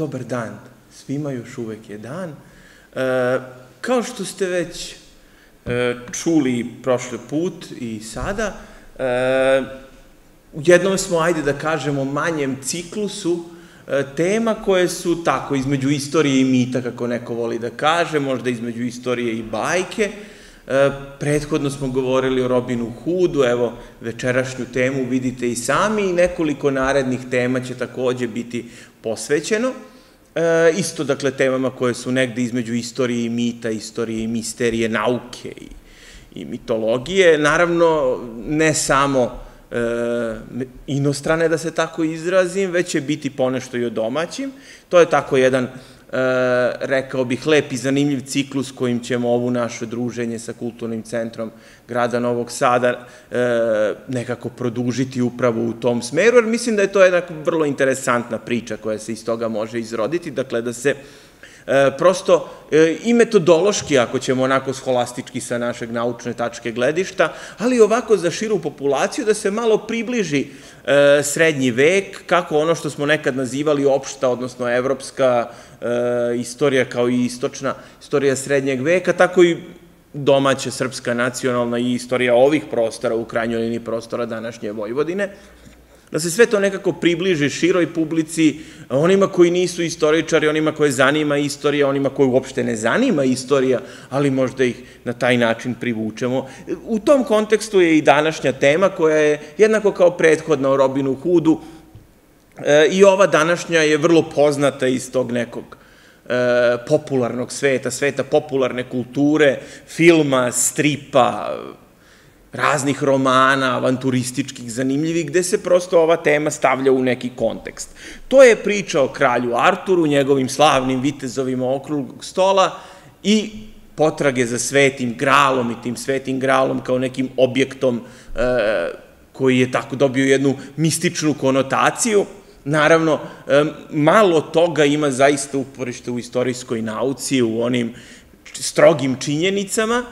Dobar dan, svima još uvek je dan. Kao što ste već čuli prošli put i sada, u jednom smo, ajde da kažemo, manjem ciklusu tema koje su tako između istorije i mita, kako neko voli da kaže, možda između istorije i bajke. Prethodno smo govorili o Robinu Hoodu, evo večerašnju temu vidite i sami i nekoliko narednih tema će takođe biti posvećeno. Isto, dakle, temama koje su negde između istorije i mita, istorije i misterije, nauke i mitologije. Naravno, ne samo inostrane, da se tako izrazim, već će biti ponešto i o domaćim. To je tako jedan, rekao bih, lep i zanimljiv ciklus kojim ćemo ovu naše druženje sa Kulturnim centrom grada Novog Sada nekako produžiti upravo u tom smeru, jer mislim da je to jedna vrlo interesantna priča koja se iz toga može izroditi, dakle da se prosto i metodološki, ako ćemo onako scholastički sa našeg naučne tačke gledišta, ali ovako za širu populaciju da se malo približi srednji vek, kako ono što smo nekad nazivali opšta, odnosno evropska istorija kao i istočna istorija srednjeg veka, tako i domaća srpska nacionalna i istorija ovih prostora, u krajnjoj liniji prostora današnje Vojvodine, da se sve to nekako približi široj publici, onima koji nisu istoričari, onima koje zanima istorija, onima koje uopšte ne zanima istorija, ali možda ih na taj način privučemo. U tom kontekstu je i današnja tema koja je jednako kao prethodna o Robinu Hoodu i ova današnja je vrlo poznata iz tog nekog popularnog sveta, sveta popularne kulture, filma, stripa, raznih romana, avanturističkih, zanimljivih, gde se prosto ova tema stavlja u neki kontekst. To je priča o kralju Arturu, njegovim slavnim vitezovima okruglog stola i potrage za Svetim gralom i tim Svetim gralom kao nekim objektom koji je tako dobio jednu mističnu konotaciju. Naravno, malo toga ima zaista uporište u istorijskoj nauci, u onim strogim činjenicama,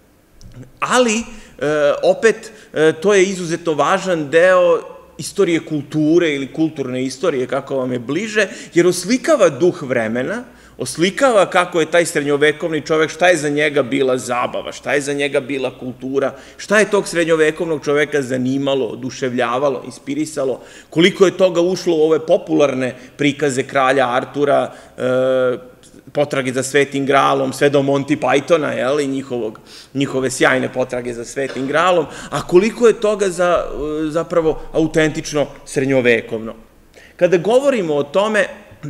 ali opet to je izuzetno važan deo istorije kulture ili kulturne istorije, kako vam je bliže, jer oslikava duh vremena, oslikava kako je taj srednjovekovni čovek, šta je za njega bila zabava, šta je za njega bila kultura, šta je tog srednjovekovnog čoveka zanimalo, oduševljavalo, inspirisalo, koliko je toga ušlo u ove popularne prikaze kralja Artura, potrage za Svetim gralom, sve do Monty Pythona, i njihove sjajne potrage za Svetim gralom, a koliko je toga zapravo autentično srednjovekovno. Kada govorimo o tome,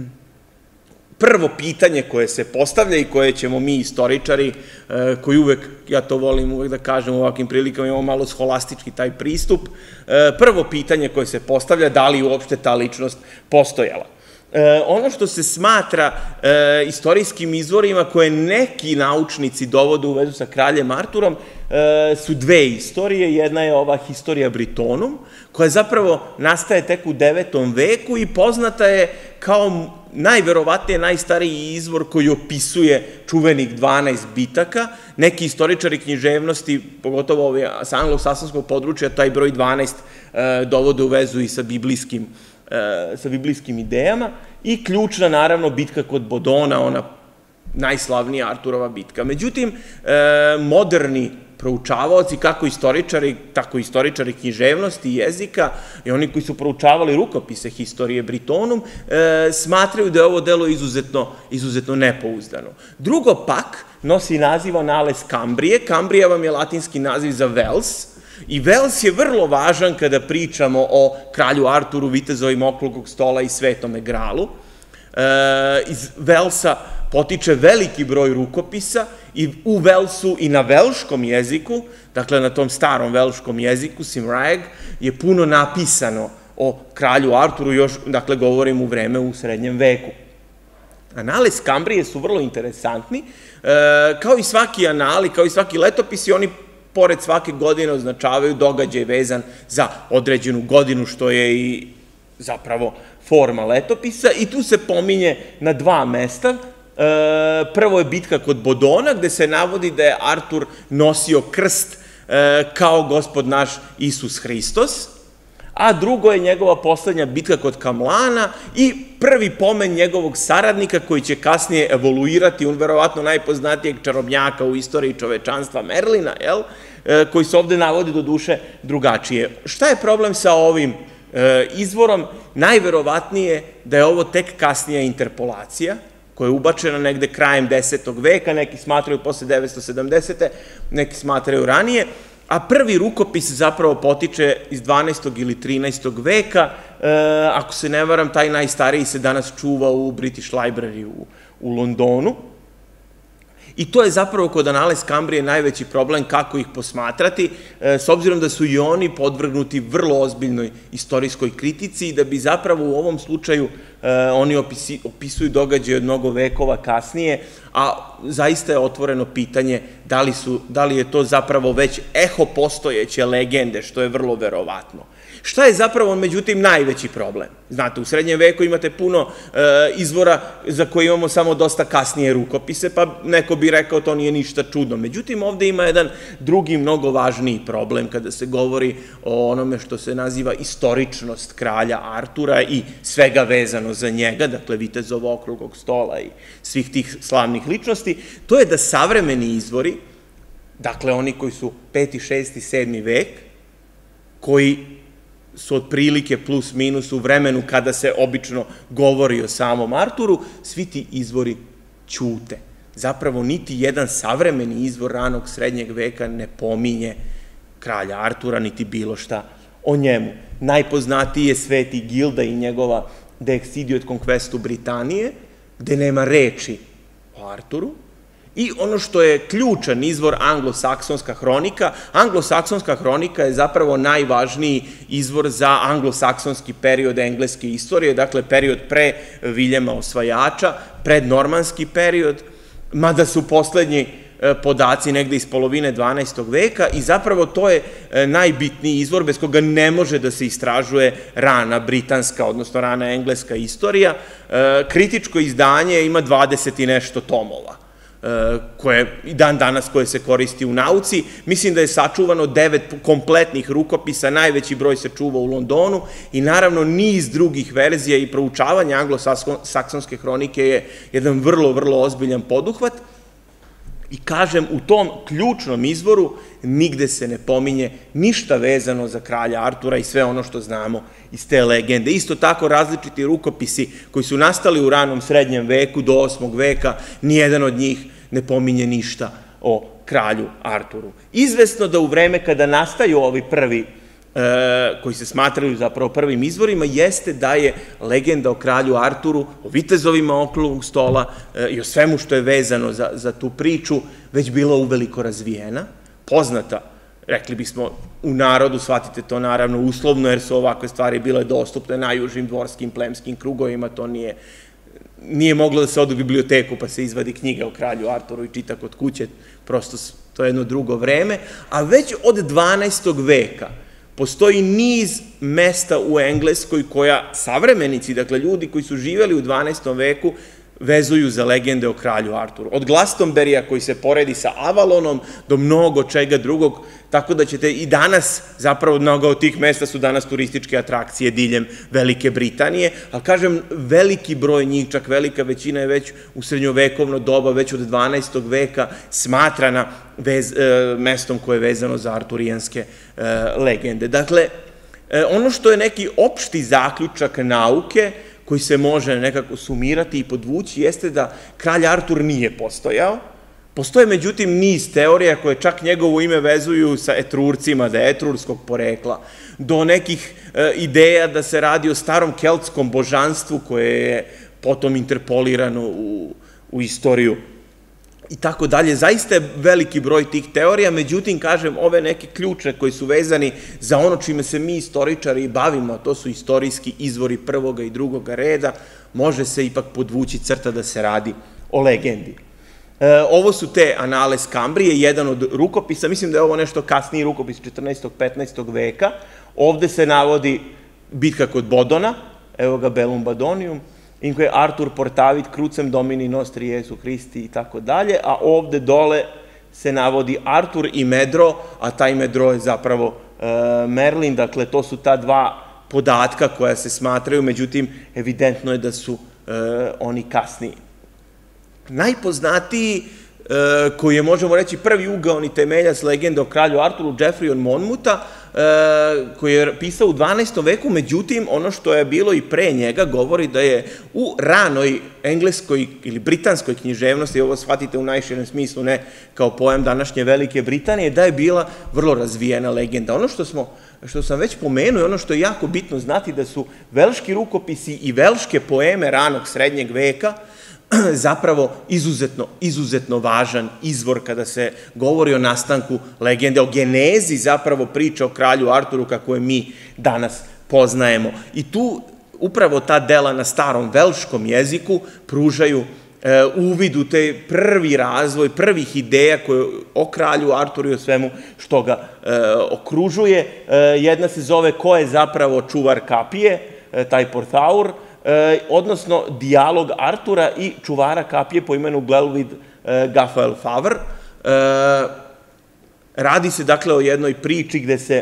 prvo pitanje koje se postavlja i koje ćemo mi istoričari, koji uvek, ja to volim uvek da kažem u ovakvim prilikama, imamo malo scholastički taj pristup, prvo pitanje koje se postavlja, da li uopšte ta ličnost postojala. Ono što se smatra istorijskim izvorima koje neki naučnici dovode u vezu sa kraljem Arturom su dve istorije. Jedna je ova Historia Britonum, koja zapravo nastaje tek u 9. veku i poznata je kao najverovatnije najstariji izvor koji opisuje čuvenih 12 bitaka. Neki istoričari književnosti, pogotovo sa anglosaksonskog područja, taj broj 12 dovode u vezu i sa biblijskim idejama i ključna, naravno, bitka kod Bodona, ona najslavnija Arturova bitka. Međutim, moderni proučavaoci, kako istoričari, tako i istoričari književnosti i jezika i oni koji su proučavali rukopise Historie Britonum, smatraju da je ovo delo izuzetno nepouzdano. Drugo pak nosi naziv Annales Cambriae. Cambrija vam je latinski naziv za Vels, i Vels je vrlo važan kada pričamo o kralju Arturu, vitezovima okruglog stola i Svetome gralu. Iz Velsa potiče veliki broj rukopisa i u Velsu i na velškom jeziku, dakle na tom starom velškom jeziku, Simraeg, je puno napisano o kralju Arturu, još, dakle, govorim u vreme u srednjem veku. Annales Cambriae su vrlo interesantni, kao i svaki anali, kao i svaki letopis, i oni pored svake godine označavaju događaj vezan za određenu godinu, što je i zapravo forma letopisa, i tu se pominje na dva mesta. Prvo je bitka kod Bodona, gde se navodi da je Artur nosio krst kao gospod naš Isus Hristos, a drugo je njegova poslednja bitka kod Kamlana i prvi pomen njegovog saradnika koji će kasnije evoluirati, on verovatno najpoznatijeg čarobnjaka u istoriji čovečanstva Merlina, koji se ovde navodi do duše drugačije. Šta je problem sa ovim izvorom? Najverovatnije da je ovo tek kasnija interpolacija, koja je ubačena negde krajem 10. veka, neki smatraju posle 970. neki smatraju ranije, a prvi rukopis zapravo potiče iz 12. ili 13. veka, ako se ne varam, taj najstariji se danas čuva u British Library u Londonu. I to je zapravo kod Annales Cambriae najveći problem kako ih posmatrati, s obzirom da su i oni podvrgnuti vrlo ozbiljnoj istorijskoj kritici i da bi zapravo u ovom slučaju oni opisuju događaje od mnogo vekova kasnije, a zaista je otvoreno pitanje da li je to zapravo već eho postojeće legende, što je vrlo verovatno. Šta je zapravo, međutim, najveći problem? Znate, u srednjem veku imate puno izvora za koje imamo samo dosta kasnije rukopise, pa neko bi rekao to nije ništa čudno. Međutim, ovde ima jedan drugi, mnogo važniji problem kada se govori o onome što se naziva istoričnost kralja Artura i svega vezano za njega, dakle, vitezova okruglog stola i svih tih slavnih ličnosti. To je da savremeni izvori, dakle, oni koji su 5., 6., 7. vek, koji su otprilike plus minus u vremenu kada se obično govori o samom Arturu, svi ti izvori ćute. Zapravo, niti jedan savremeni izvor ranog srednjeg veka ne pominje kralja Artura, niti bilo šta o njemu. Najpoznatiji je Sveti Gilda i njegova De Excidio et Conquestu Britanije, gde nema reči o Arturu. I ono što je ključan izvor, anglosaksonska hronika. Anglosaksonska hronika je zapravo najvažniji izvor za anglosaksonski period engleske istorije, dakle period pre Viljema Osvajača, prednormanski period, mada su poslednji podaci negde iz polovine 12. veka i zapravo to je najbitniji izvor bez koga ne može da se istražuje rana britanska, odnosno rana engleska istorija. Kritičko izdanje ima 20 i nešto tomova, koje i dan danas koje se koristi u nauci. Mislim da je sačuvano 9 kompletnih rukopisa, najveći broj se čuva u Londonu i naravno niz drugih verzija i proučavanje anglosaksonske hronike je jedan vrlo, vrlo ozbiljan poduhvat. I kažem, u tom ključnom izvoru nigde se ne pominje ništa vezano za kralja Artura i sve ono što znamo iz te legende. Isto tako različiti rukopisi koji su nastali u ranom srednjem veku do 8. veka, nijedan od njih ne pominje ništa o kralju Arturu. Izvesno da u vreme kada nastaju ovi prvi, koji se smatraju zapravo prvim izvorima, jeste da je legenda o kralju Arturu, o vitezovima okruglog stola i o svemu što je vezano za tu priču već bila uveliko razvijena, poznata, rekli bismo, u narodu, shvatite to naravno uslovno, jer su ovakve stvari bile dostupne najužim dvorskim, plemskim krugovima, to nije moglo da se ode u biblioteku pa se izvadi knjiga o kralju Arturu i čita kod kuće, prosto to je jedno drugo vreme, a već od 12. veka postoji niz mesta u Engleskoj koja savremenici, dakle ljudi koji su živeli u 12. veku, vezuju za legende o kralju Arturu. Od Glastonberija koji se poredi sa Avalonom do mnogo čega drugog, tako da ćete i danas, zapravo mnogo od tih mesta su danas turističke atrakcije diljem Velike Britanije, ali kažem, veliki broj njih, čak velika većina je već u srednjovekovno doba, već od 12. veka smatrana mestom koje je vezano za arturijanske legende. Dakle, ono što je neki opšti zaključak nauke, koji se može nekako sumirati i podvući, jeste da kralj Artur nije postojao. Postoje, međutim, niz teorija koje čak njegovo ime vezuju sa Etrurcima, da je etrurskog porekla, do nekih ideja da se radi o starom keltskom božanstvu koje je potom interpolirano u istoriju i tako dalje. Zaista je veliki broj tih teorija, međutim, kažem, ove neke ključne koji su vezani za ono čime se mi istoričari i bavimo, a to su istorijski izvori prvoga i drugoga reda, može se ipak podvući crta da se radi o legendi. Ovo su te Annales Cambriae, jedan od rukopisa, mislim da je ovo nešto kasniji rukopis 14. 15. veka. Ovde se navodi bitka kod Bodona, evo ga Bellum Badonium, inque Artur portavit crucem Domini nostri Jesu Christi i tako dalje, a ovde dole se navodi Artur i Medro, a taj Medro je zapravo Merlin, dakle to su ta dva podatka koja se smatraju, međutim, evidentno je da su oni kasniji. Najpoznatiji, koji je, možemo reći, prvi ugaoni temeljac legende o kralju Arturu, Geoffrey od Monmouta, koji je pisao u 12. veku, međutim, ono što je bilo i pre njega govori da je u ranoj engleskoj ili britanskoj književnosti, ovo shvatite u najširem smislu, ne kao pojam današnje Velike Britanije, da je bila vrlo razvijena legenda. Ono što sam već pomenuo i ono što je jako bitno znati da su velški rukopisi i velške poeme ranog srednjeg veka zapravo izuzetno važan izvor kada se govori o nastanku legende, o genezi zapravo priče o kralju Arturu kako je mi danas poznajemo. I tu upravo ta dela na starom velškom jeziku pružaju uvid u te prvi razvoj, prvih ideja o kralju Arturu i o svemu što ga okružuje. Jedna se zove Ko je zapravo čuvar kapije, taj Porthaur, odnosno dijalog Artura i čuvara kapije po imenu Glewlwyd Gafael Favr. Radi se, dakle, o jednoj priči gde se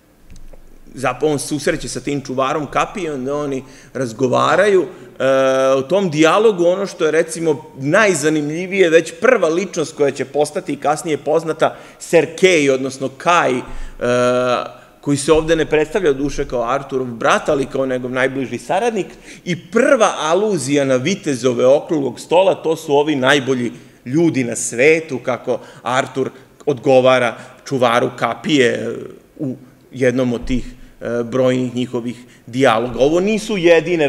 on susreće sa tim čuvarom kapije, onda oni razgovaraju. U tom dijalogu ono što je, recimo, najzanimljivije, već prva ličnost koja će postati kasnije poznata, Ser Kay, odnosno Kaj, koji se ovde ne predstavlja duše kao Arturov brat, ali kao njegov najbliži saradnik, i prva aluzija na vitezove okruglog stola, to su ovi najbolji ljudi na svetu, kako Artur odgovara čuvaru kapije u jednom od tih brojnih njihovih dijaloga. Ovo nisu jedine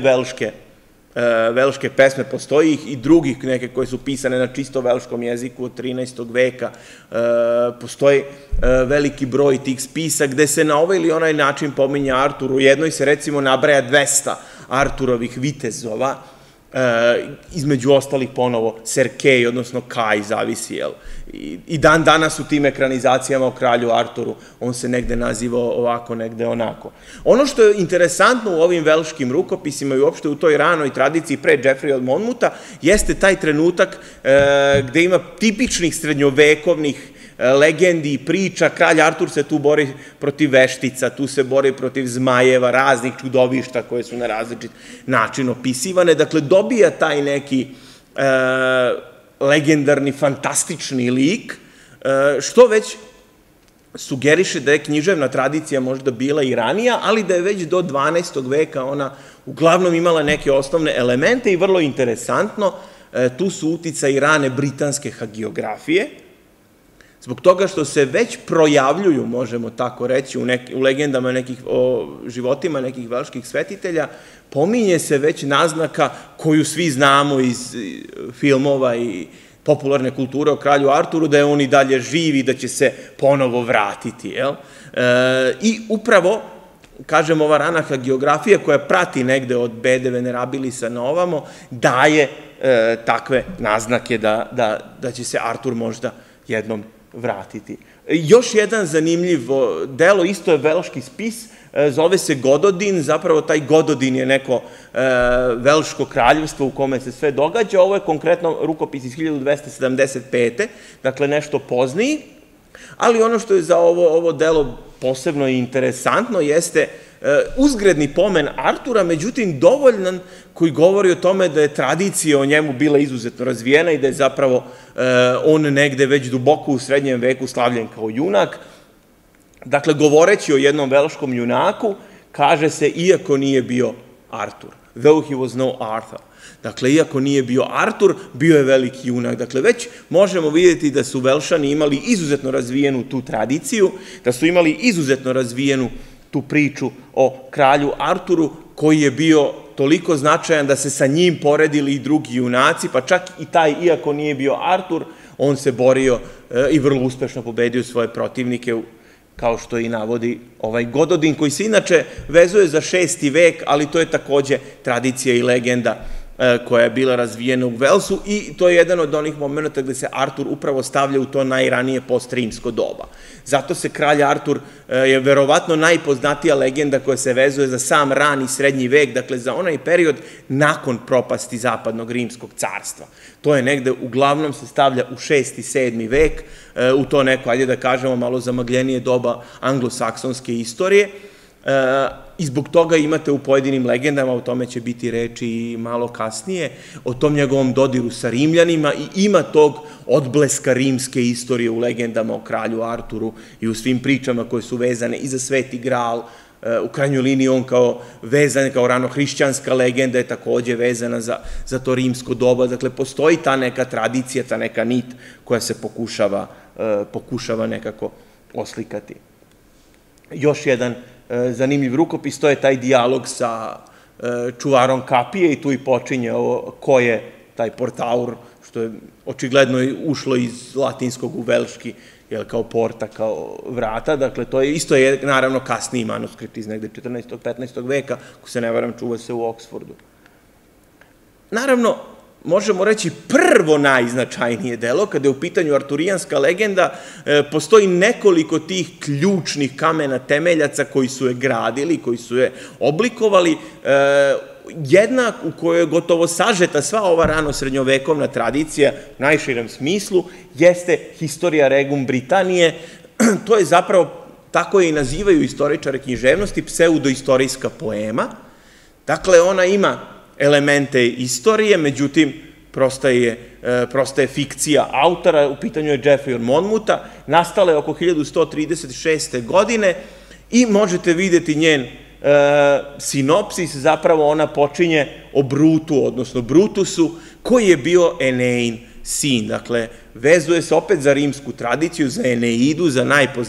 velške pesme, postoji ih i drugih neke koje su pisane na čisto velškom jeziku od 13. veka. Postoji veliki broj tih spisa gde se na ovaj ili onaj način pominje Artur. U jednoj se recimo nabraja 200 Arturovih vitezova, između ostalih ponovo Ser Kay, odnosno Kaj, zavisi, jel? I dan danas u tim ekranizacijama o kralju Arturu on se negde naziva ovako, negde onako. Ono što je interesantno u ovim velškim rukopisima i uopšte u toj ranoj tradiciji pre Geoffreya od Monmouta jeste taj trenutak gde ima tipičnih srednjovekovnih legendi i priča. Kralj Artur se tu bori protiv veštica, tu se bori protiv zmajeva, raznih čudovišta koje su na različit način opisivane. Dakle, dobija taj neki legendarni, fantastični lik, što već sugeriše da je književna tradicija možda bila i ranija, ali da je već do 12. veka ona uglavnom imala neke osnovne elemente i vrlo interesantno, tu su uticaji rane britanske hagiografije, zbog toga što se već projavljuju, možemo tako reći, u legendama o životima nekih velških svetitelja, pominje se već naznaka koju svi znamo iz filmova i popularne kulture o kralju Arturu, da je on i dalje živ i da će se ponovo vratiti. I upravo, kažem, ova rana hagiografija koja prati negde od Bede Venerabilisa na ovamo, daje takve naznake da će se Artur možda jednom vratiti. Još jedan zanimljivo delo, isto je velški spis, zove se Gododin, zapravo taj Gododin je neko velško kraljevstvo u kome se sve događa, ovo je konkretno rukopis iz 1275. Dakle, nešto pozniji, ali ono što je za ovo delo posebno interesantno jeste uzgredni pomen Artura, međutim dovoljan koji govori o tome da je tradicija o njemu bila izuzetno razvijena i da je zapravo on negde već duboko u srednjem veku slavljen kao junak. Dakle, govoreći o jednom velškom junaku, kaže se iako nije bio Artur. Though he was no Arthur. Dakle, iako nije bio Artur, bio je veliki junak. Dakle, već možemo vidjeti da su Velšani imali izuzetno razvijenu tu tradiciju, da su imali izuzetno razvijenu tu priču o kralju Arturu, koji je bio toliko značajan da se sa njim poredili i drugi junaci, pa čak i taj, iako nije bio Artur, on se borio i vrlo uspešno pobedio svoje protivnike, kao što i navodi ovaj Gododin, koji se inače vezuje za 6. vek, ali to je takođe tradicija i legenda koja je bila razvijena u Velsu i to je jedan od onih momenta gde se Artur upravo stavlja u to najranije postrimsko doba. Zato se kralj Artur je verovatno najpoznatija legenda koja se vezuje za sam rani srednji vek, dakle za onaj period nakon propasti zapadnog rimskog carstva. To je negde, uglavnom se stavlja u 6. i 7. vek, u to neko, ajde da kažemo, malo zamagljenije doba anglosaksonske istorije. I zbog toga imate u pojedinim legendama, o tome će biti reči i malo kasnije, o tom njegovom dodiru sa Rimljanima i ima tog odbleska rimske istorije u legendama o kralju Arturu i u svim pričama koje su vezane i za Sveti Gral. U krajnjoj liniji on kao vezan, kao ranohrišćanska legenda je takođe vezana za to rimsko doba. Dakle, postoji ta neka tradicija, ta neka nit koja se pokušava nekako oslikati. Još jedan zanimljiv rukopis, to je taj dijalog sa čuvarom kapije i tu i počinje ovo ko je taj portaur, što je očigledno ušlo iz latinskog u velški, kao porta, kao vrata. Dakle, to je isto naravno kasniji manuskript iz negde 14. 15. veka, ako se ne varam, čuva se u Oksfordu. Naravno, možemo reći prvo najznačajnije delo, kada je u pitanju arturijanska legenda, postoji nekoliko tih ključnih kamena temeljaca koji su je gradili, koji su je oblikovali. Jedna u kojoj je gotovo sažeta sva ova rano srednjovekovna tradicija u najširem smislu jeste Historia Regum Britanniae. To je zapravo, tako je i nazivaju istoričare književnosti, pseudoistorijska poema. Dakle, ona ima elemente istorije, međutim, prosta je fikcija autora, u pitanju je Geoffrey od Monmouta, nastala je oko 1136. godine i možete videti njen sinopsis, zapravo ona počinje o Brutu, odnosno Brutusu, koji je bio Enein sin. Dakle, vezuje se opet za rimsku tradiciju, za Eneidu, za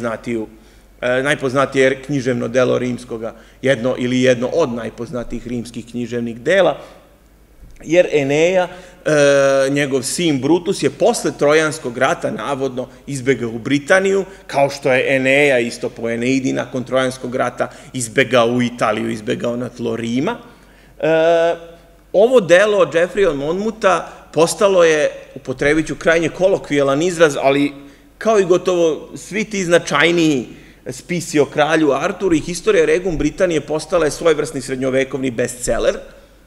najpoznatije književno delo rimskoga, jedno od najpoznatijih rimskih književnih dela, jer Eneja, njegov sin Brutus, je posle Trojanskog rata navodno izbegao u Britaniju, kao što je Eneja isto po Eneidi nakon Trojanskog rata izbegao u Italiju, izbegao na tlo Rima. Ovo delo od Geoffreya od Monmouta postalo je, upotrebit ću krajnje kolokvijalan izraz, ali kao i gotovo svi ti značajniji spisi o kralju Arturu i Historia Regum Britanniae postala je svojevrsni srednjovekovni bestseller.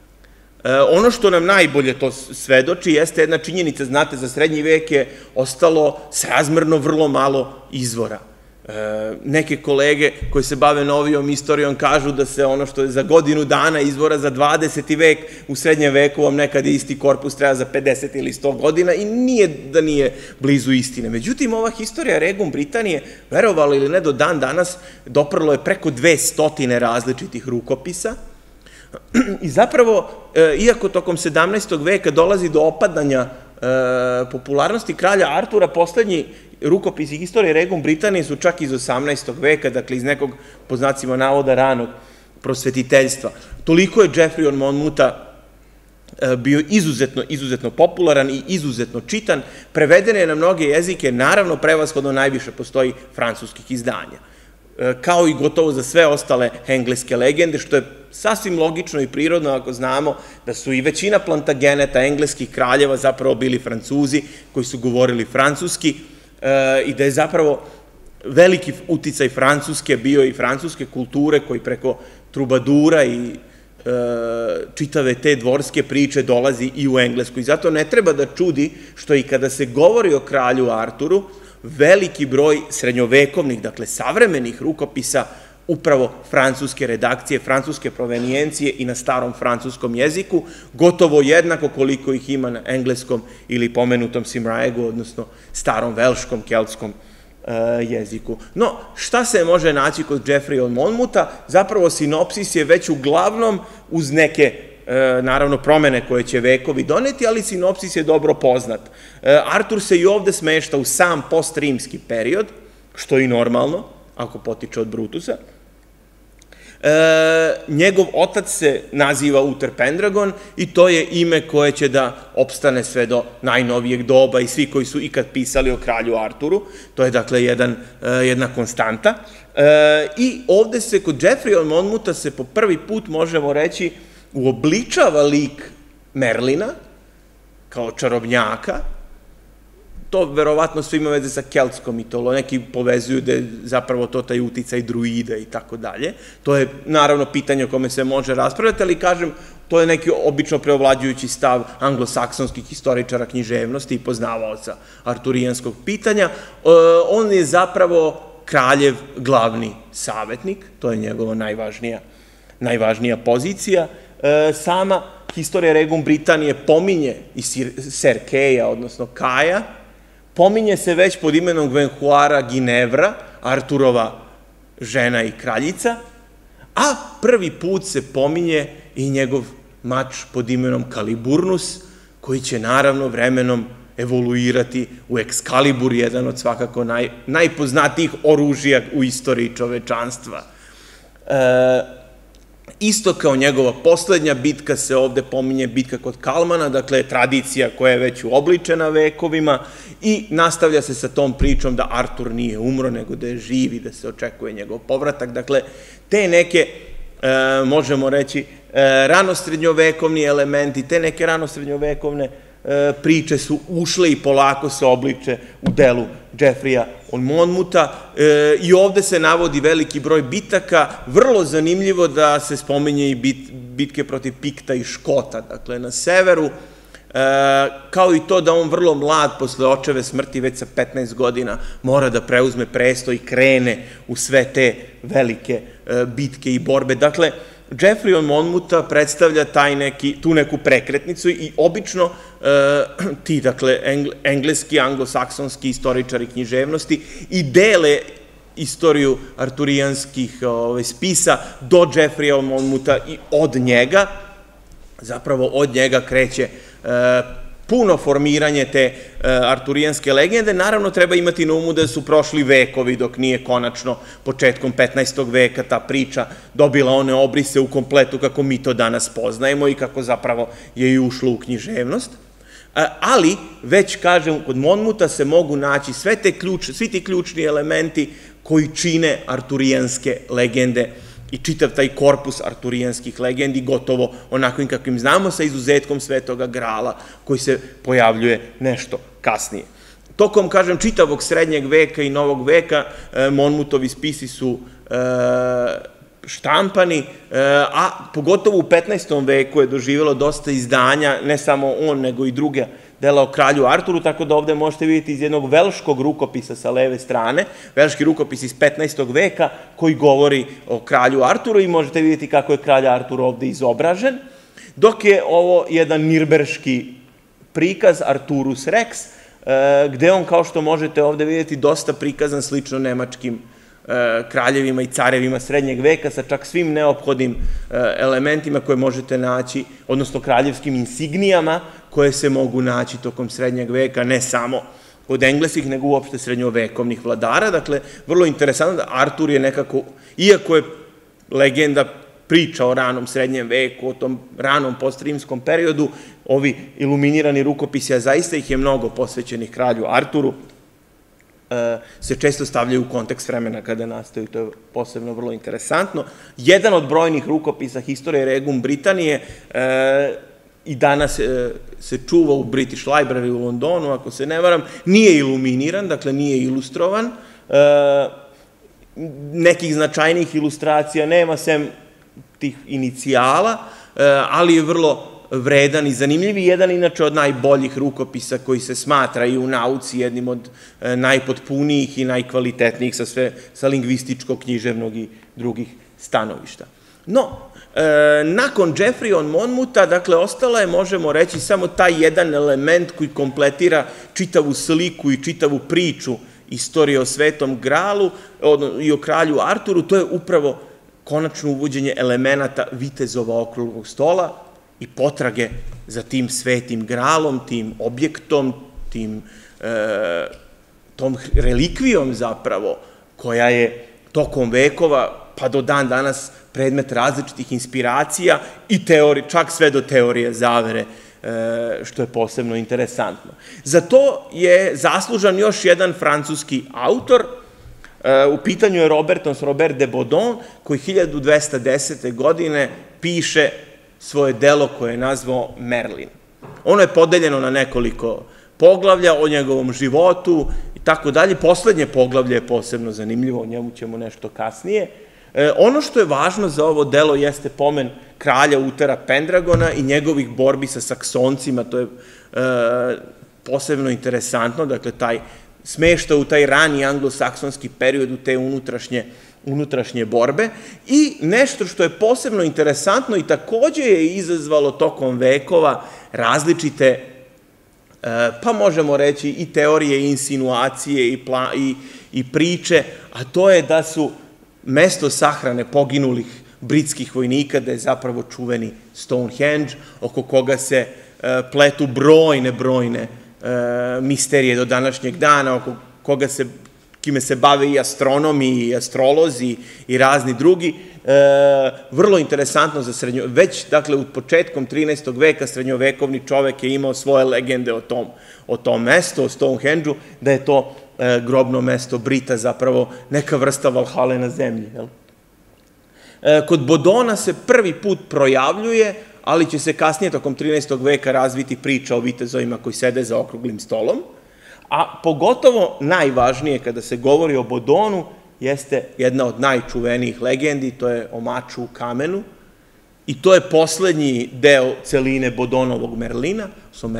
Ono što nam najbolje to svedoči jeste jedna činjenica, znate, za srednji vek je ostalo srazmerno vrlo malo izvora. Neke kolege koji se bave novijom istorijom kažu da se ono što je za godinu dana izvora za 20. vek, u srednjem veku vam nekad isti korpus treba za 50 ili 100 godina i nije da nije blizu istine. Međutim, ova Historia Regum Britanniae, verovalo ili ne, do dan danas doprlo je preko 200 različitih rukopisa. I zapravo, iako tokom 17. veka dolazi do opadanja popularnosti kralja Artura, poslednji rukopisi Historie Regum Britanniae su čak iz 18. veka, dakle iz nekog, po znacima navoda, ranog prosvetiteljstva. Toliko je Geoffrey od Monmouta bio izuzetno popularan i izuzetno čitan, preveden je na mnoge jezike, naravno prevashodno najviše postoji francuskih izdanja. Kao i gotovo za sve ostale engleske legende, što je sasvim logično i prirodno ako znamo da su i većina plantageneta engleskih kraljeva zapravo bili Francuzi koji su govorili francuski i da je zapravo veliki uticaj Francuske bio i francuske kulture koji preko trubadura i čitave te dvorske priče dolazi i u Englesku. I zato ne treba da čudi što i kada se govori o kralju Arturu, veliki broj srednjovekovnih, dakle savremenih rukopisa, upravo francuske redakcije, francuske provenijencije i na starom francuskom jeziku, gotovo jednako koliko ih ima na engleskom ili pomenutom Simraegu, odnosno starom velškom, keltskom jeziku. No, šta se može naći kod Geoffreya od Monmouta? Zapravo sinopsis je već uglavnom uz neke naravno promene koje će vekovi doneti, ali sinopsis je dobro poznat. Artur se i ovde smešta u sam postrimski period, što je i normalno, ako potiče od Brutusa. Njegov otac se naziva Uther Pendragon i to je ime koje će da opstane sve do najnovijeg doba i svi koji su ikad pisali o kralju Arturu. To je dakle jedna konstanta. I ovde se kod Geoffreya od Monmouta se po prvi put, možemo reći, uobličava lik Merlina kao čarobnjaka. To verovatno sve ima veze sa keltskom mitologijom, neki povezuju da je zapravo to taj uticaj druida i tako dalje. To je naravno pitanje o kome se može raspravljati, ali kažem, to je neki obično preovlađujući stav anglosaksonskih historičara književnosti i poznavaoca arturijanskog pitanja. On je zapravo kraljev glavni savjetnik, to je njegova najvažnija pozicija. Sama Historia Regum Britanije pominje i Sir Keja, odnosno Kaja, pominje se već pod imenom Gwenhwyvara Ginevra, Arturova žena i kraljica, a prvi put se pominje i njegov mač pod imenom Kaliburnus, koji će naravno vremenom evoluirati u Excalibur, jedan od svakako najpoznatijih oružja u istoriji čovečanstva. Isto kao njegova poslednja bitka se ovde pominje bitka kod Kalmana, dakle tradicija koja je već uobličena vekovima i nastavlja se sa tom pričom da Artur nije umro, nego da je živ i da se očekuje njegov povratak. Dakle, te neke, možemo reći, ranosrednjovekovni elementi, te neke ranosrednjovekovne priče su ušle i polako se obliče u delu Geoffreya od Monmouta i ovde se navodi veliki broj bitaka, vrlo zanimljivo da se spominje i bitke protiv Pikta i Škota, dakle na severu, kao i to da on vrlo mlad, posle očeve smrti, već sa 15 godina, mora da preuzme presto i krene u sve te velike bitke i borbe. Dakle, Geoffrey od Monmouta predstavlja tu neku prekretnicu i obično ti, dakle, engleski, anglosaksonski istoričari književnosti i dele istoriju arturijanskih spisa do Geoffreya od Monmouta i od njega, zapravo od njega kreće puno formiranje te arturijanske legende. Naravno, treba imati na umu da su prošli vekovi dok nije konačno početkom 15. veka ta priča dobila one obrise u kompletu kako mi to danas poznajemo i kako zapravo je i ušlo u književnost. Ali, već kažem, kod Monmouta se mogu naći svi ti ključni elementi koji čine arturijanske legende i čitav taj korpus arturijanskih legendi, gotovo onakvim kakvim znamo, sa izuzetkom Svetoga Grala, koji se pojavljuje nešto kasnije. Tokom, kažem, čitavog srednjeg veka i novog veka, Monmoutovi spisi su štampani, a pogotovo u 15. veku je doživjelo dosta izdanja, ne samo on, nego i druge dela o kralju Arturu, tako da ovde možete vidjeti iz jednog velškog rukopisa sa leve strane, velški rukopis iz 15. veka koji govori o kralju Arturu i možete vidjeti kako je kralj Artur ovde izobražen, dok je ovo jedan nirberški prikaz Arturus Rex, gde on, kao što možete ovde vidjeti, dosta prikazan slično nemačkim kraljevima i carevima srednjeg veka sa čak svim neophodnim elementima koje možete naći, odnosno kraljevskim insignijama koje se mogu naći tokom srednjeg veka, ne samo kod engleskih, nego uopšte srednjovekovnih vladara. Dakle, vrlo interesantno da Artur je nekako, iako je legenda priča o ranom srednjem veku, o tom ranom postrimskom periodu, ovi iluminirani rukopisi, a zaista ih je mnogo posvećenih kralju Arturu, se često stavljaju u kontekst vremena kada nastaju, to je posebno vrlo interesantno. Jedan od brojnih rukopisa Historia Regum Britanije i danas se čuva u British Library u Londonu, ako se ne varam, nije iluminiran, dakle nije ilustrovan, nekih značajnijih ilustracija nema sem tih inicijala, ali je vrlo vredan i zanimljiv i jedan inače od najboljih rukopisa koji se smatra i u nauci jednim od najpotpunijih i najkvalitetnijih sa lingvističkog, književnog i drugih stanovišta. No, nakon Geoffreya od Monmouta, dakle, ostala je, možemo reći, samo taj jedan element koji kompletira čitavu sliku i čitavu priču istorije o Svetom Gralu i o kralju Arturu, to je upravo konačno uvođenje elemenata vitezova okruglog stola i potrage za tim Svetim Gralom, tim objektom, tom relikvijom zapravo, koja je tokom vekova pa do dan danas predmet različitih inspiracija i čak sve do teorije zavere, što je posebno interesantno. Za to je zaslužan još jedan francuski autor, u pitanju je Robert de Bodon, koji 1210. godine piše svoje delo koje je nazvao Merlin. Ono je podeljeno na nekoliko poglavlja o njegovom životu i tako dalje. Poslednje poglavlje je posebno zanimljivo, o njemu ćemo nešto kasnije. Ono što je važno za ovo delo jeste pomen kralja Utera Pendragona i njegovih borbi sa Saksoncima, to je posebno interesantno, dakle taj smešta u taj rani anglosaksonski period, u te unutrašnje borbe. I nešto što je posebno interesantno i takođe je izazvalo tokom vekova različite, pa možemo reći i teorije, i insinuacije, i priče, a to je da su mesto sahrane poginulih britskih vojnika, da je zapravo čuveni Stonehenge, oko koga se pletu brojne misterije do današnjeg dana, oko koga kime se bave i astronomi, i astrolozi, i razni drugi. Vrlo interesantno za već, dakle, u početkom 13. veka srednjovekovni čovek je imao svoje legende o tom mestu, o Stonehenge-u, da je to grobno mesto Brita, zapravo neka vrsta Valhale na zemlji. Kod Bodona se prvi put projavljuje, ali će se kasnije tokom 13. veka razviti priča o vitezovima koji sede za okruglim stolom, a pogotovo najvažnije kada se govori o Bodonu jeste jedna od najčuvenijih legendi, to je o maču u kamenu, i to je poslednji deo celine Bodonovog Merlina,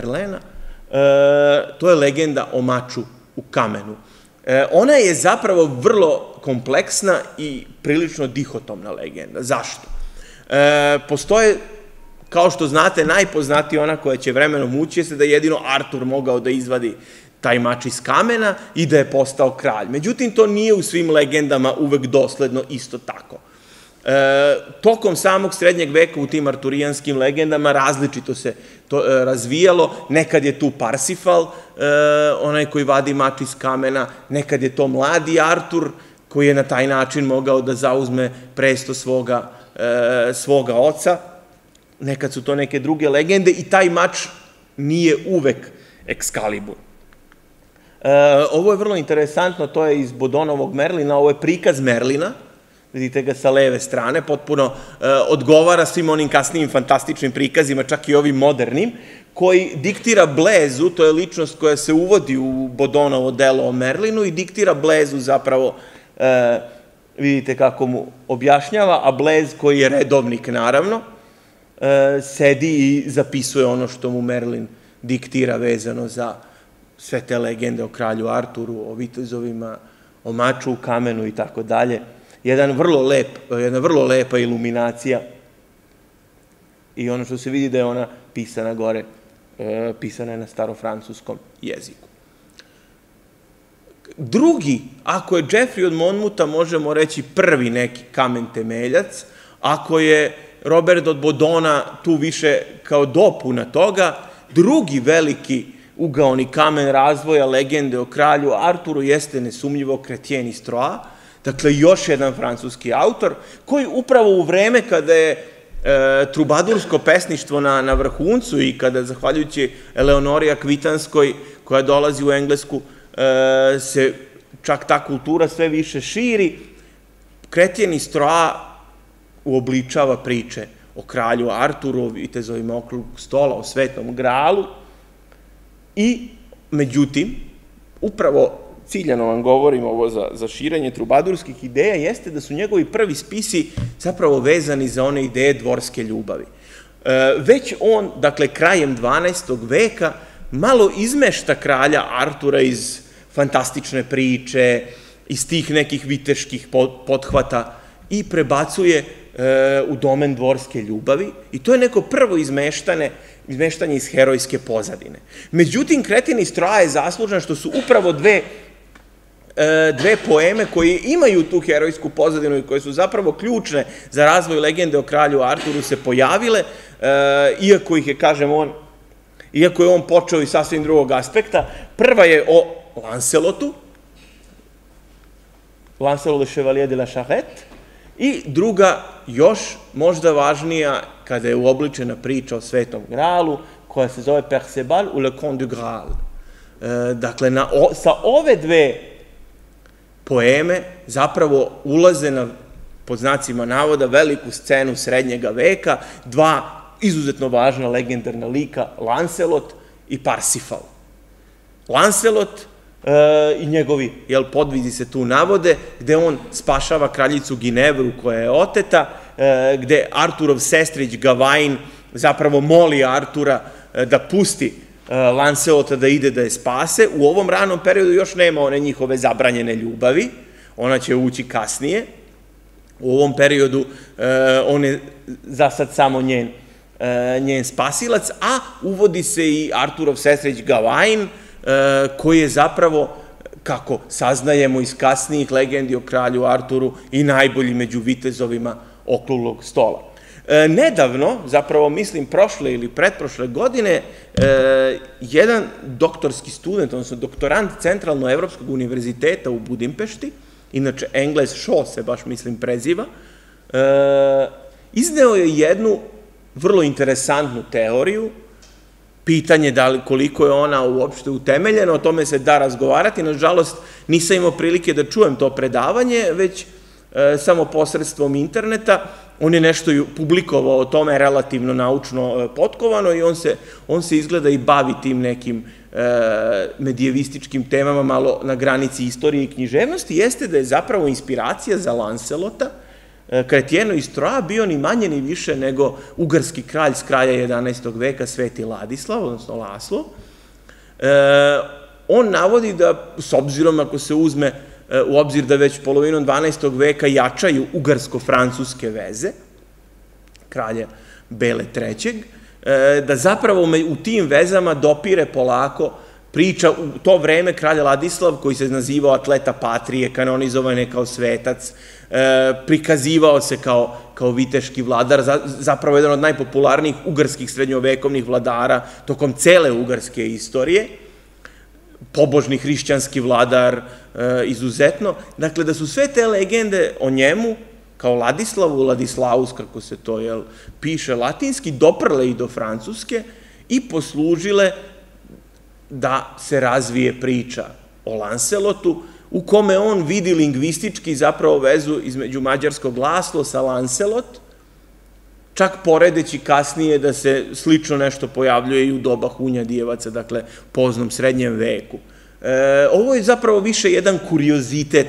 to je legenda o maču u kamenu. Ona je zapravo vrlo kompleksna i prilično dihotomna legenda. Zašto? Postoje, kao što znate, najpoznatija ona koja će vremenom ući jeste da je jedino Artur mogao da izvadi taj mač iz kamena i da je postao kralj. Međutim, to nije u svim legendama uvek dosledno isto tako. Tokom samog srednjeg veka u tim arturijanskim legendama različito se to razvijalo. Nekad je tu Parsifal, onaj koji vadi mač iz kamena, nekad je to mladi Artur, koji je na taj način mogao da zauzme presto svoga oca. Nekad su to neke druge legende i taj mač nije uvek Excalibur. Ovo je vrlo interesantno, to je iz Bodonovog Merlina, ovo je prikaz Merlina, vidite ga sa leve strane, potpuno odgovara svim onim kasnijim fantastičnim prikazima, čak i ovim modernim, koji diktira Blezu, to je ličnost koja se uvodi u Bodonovo delo o Merlinu i diktira Blezu zapravo, vidite kako mu objašnjava, a Blez, koji je redovnik naravno, sedi i zapisuje ono što mu Merlin diktira vezano za sve te legende o kralju Arturu, o vitezovima, o maču u kamenu i tako dalje. Jedna vrlo lepa iluminacija i ono što se vidi da je ona pisana gore, pisana je na starofrancuskom jeziku. Drugi, ako je Geoffrey od Monmouta, možemo reći prvi neki kamen temeljac, ako je Robert od Bodona tu više kao dopuna toga, drugi veliki ugaoni kamen razvoja legende o kralju Arturu jeste nesumnjivo Chrétien iz Troyes, dakle još jedan francuski autor, koji upravo u vreme kada je trubadursko pesništvo na vrhuncu i kada, zahvaljujući Eleonori Akvitanskoj, koja dolazi u Englesku, se čak ta kultura sve više širi, Chrétien iz Troyes uobličava priče o kralju Arturu, o vitezovima okruglog stola, o Svetom Gralu. I, međutim, upravo ciljano vam govorim ovo za širenje trubadurskih ideja, jeste da su njegovi prvi spisi zapravo vezani za one ideje dvorske ljubavi. Već on, dakle, krajem 12. veka, malo izmešta kralja Artura iz fantastične priče, iz tih nekih viteških pothvata i prebacuje u domen dvorske ljubavi i to je neko prvo izmeštanje iz herojske pozadine. Međutim, Chrétien iz Troyes je zaslužan što su upravo dve poeme koje imaju tu herojsku pozadinu i koje su zapravo ključne za razvoj legende o kralju Arturu se pojavile, iako ih je, kažem, iako je on počeo iz sasvim drugog aspekta. Prva je o Lancelotu, Lancelot le Chevalier de la Charette, i druga, još možda važnija, kada je uobličena priča o Svetom Gralu, koja se zove Perceval ou le Conte du Graal. Dakle, sa ove dve poeme zapravo ulaze na, pod znacima navoda, veliku scenu srednjega veka, dva izuzetno važna legendarna lika, Lancelot i Parsifal. Lancelot i njegovi podvizi se tu navode, gde on spašava kraljicu Ginevru koja je oteta, gde Arturov sestrić Gawain zapravo moli Artura da pusti Lancelota da ide da je spase. U ovom ranom periodu još nema one njihove zabranjene ljubavi, ona će ući kasnije. U ovom periodu on je za sad samo njen spasilac, a uvodi se i Arturov sestrić Gawain, koji je zapravo, kako saznajemo iz kasnijih legendi o kralju Arturu, i najbolji među vitezovima okruglog stola. Nedavno, zapravo mislim prošle ili pretprošle godine, jedan doktorski student, odnosno doktorant Centralnoevropskog univerziteta u Budimpešti, inače Engles Shaw se baš mislim preziva, izneo je jednu vrlo interesantnu teoriju. Pitanje koliko je ona uopšte utemeljena, o tome se da razgovarati. Nažalost, nisam imao prilike da čujem to predavanje, već samo posredstvom interneta. On je nešto publikovao o tome relativno naučno potkovano i on se izgleda i bavi tim nekim medijevističkim temama, malo na granici istorije i književnosti. Jeste da je zapravo inspiracija za Lancelota Kretjeno iz Troja bio ni manje ni više nego ugarski kralj s kraja 11. veka, Sveti Ladislav, odnosno Laslo. On navodi da, s obzirom ako se uzme u obzir da već polovinom 12. veka jačaju ugarsko-francuske veze, kralja Bele III, da zapravo u tim vezama dopire polako priča u to vreme kralja Ladislav, koji se nazivao atleta patrije, kanonizovan je kao svetac, prikazivao se kao viteški vladar, zapravo jedan od najpopularnijih ugarskih srednjovekovnih vladara tokom cele ugarske istorije, pobožni hrišćanski vladar, izuzetno. Dakle, da su sve te legende o njemu, kao Ladislavu, Ladislaus, kako se to piše latinski, doprle i do Francuske i poslužile da se razvije priča o Lancelotu, u kome on vidi lingvistički zapravo vezu između mađarskog Laslo sa Lancelot, čak poredeći kasnije da se slično nešto pojavljuje i u doba Hunjadijevaca, dakle, poznom srednjem veku. Ovo je zapravo više jedan kuriozitet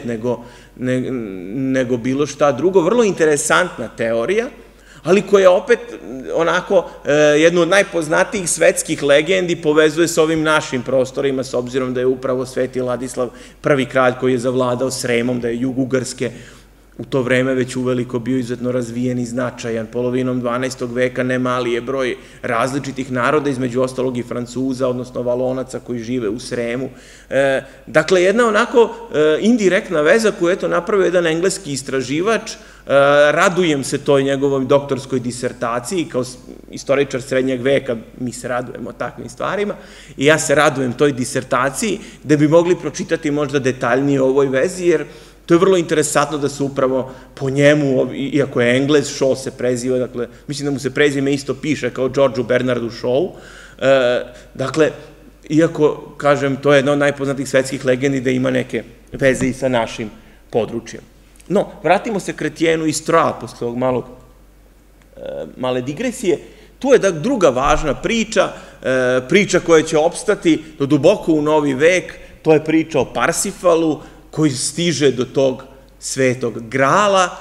nego bilo šta drugo, vrlo interesantna teorija, ali koja opet onako jednu od najpoznatijih svetskih legendi povezuje sa ovim našim prostorima, s obzirom da je upravo Sveti Ladislav prvi kralj koji je zavladao Sremom, da je jug Ugarske u to vreme već uveliko bio izuzetno razvijen i značajan. Polovinom 12. veka ne mali je broj različitih naroda, između ostalog i Francuza, odnosno Valonaca koji žive u Sremu. Dakle, jedna onako indirektna veza koju je napravio jedan engleski istraživač. Radujem se toj njegovoj doktorskoj disertaciji, kao istoričar srednjeg veka, mi se radujemo takvim stvarima, i ja se radujem toj disertaciji, gde bi mogli pročitati možda detaljnije o ovoj vezi, jer to je vrlo interesantno da se upravo po njemu, iako je Engles, Shaw se preziva, dakle, mislim da mu se prezime isto piše kao Georgeu Bernardu Shaw, dakle, iako, kažem, to je jedna od najpoznatijih svetskih legendi da ima neke veze i sa našim područjem. No, vratimo se Kretjenu iz Troja, posle ovog male digresije. Tu je druga važna priča, priča koja će opstati do duboko u novi vek, to je priča o Parsifalu, koji stiže do tog svetog grala,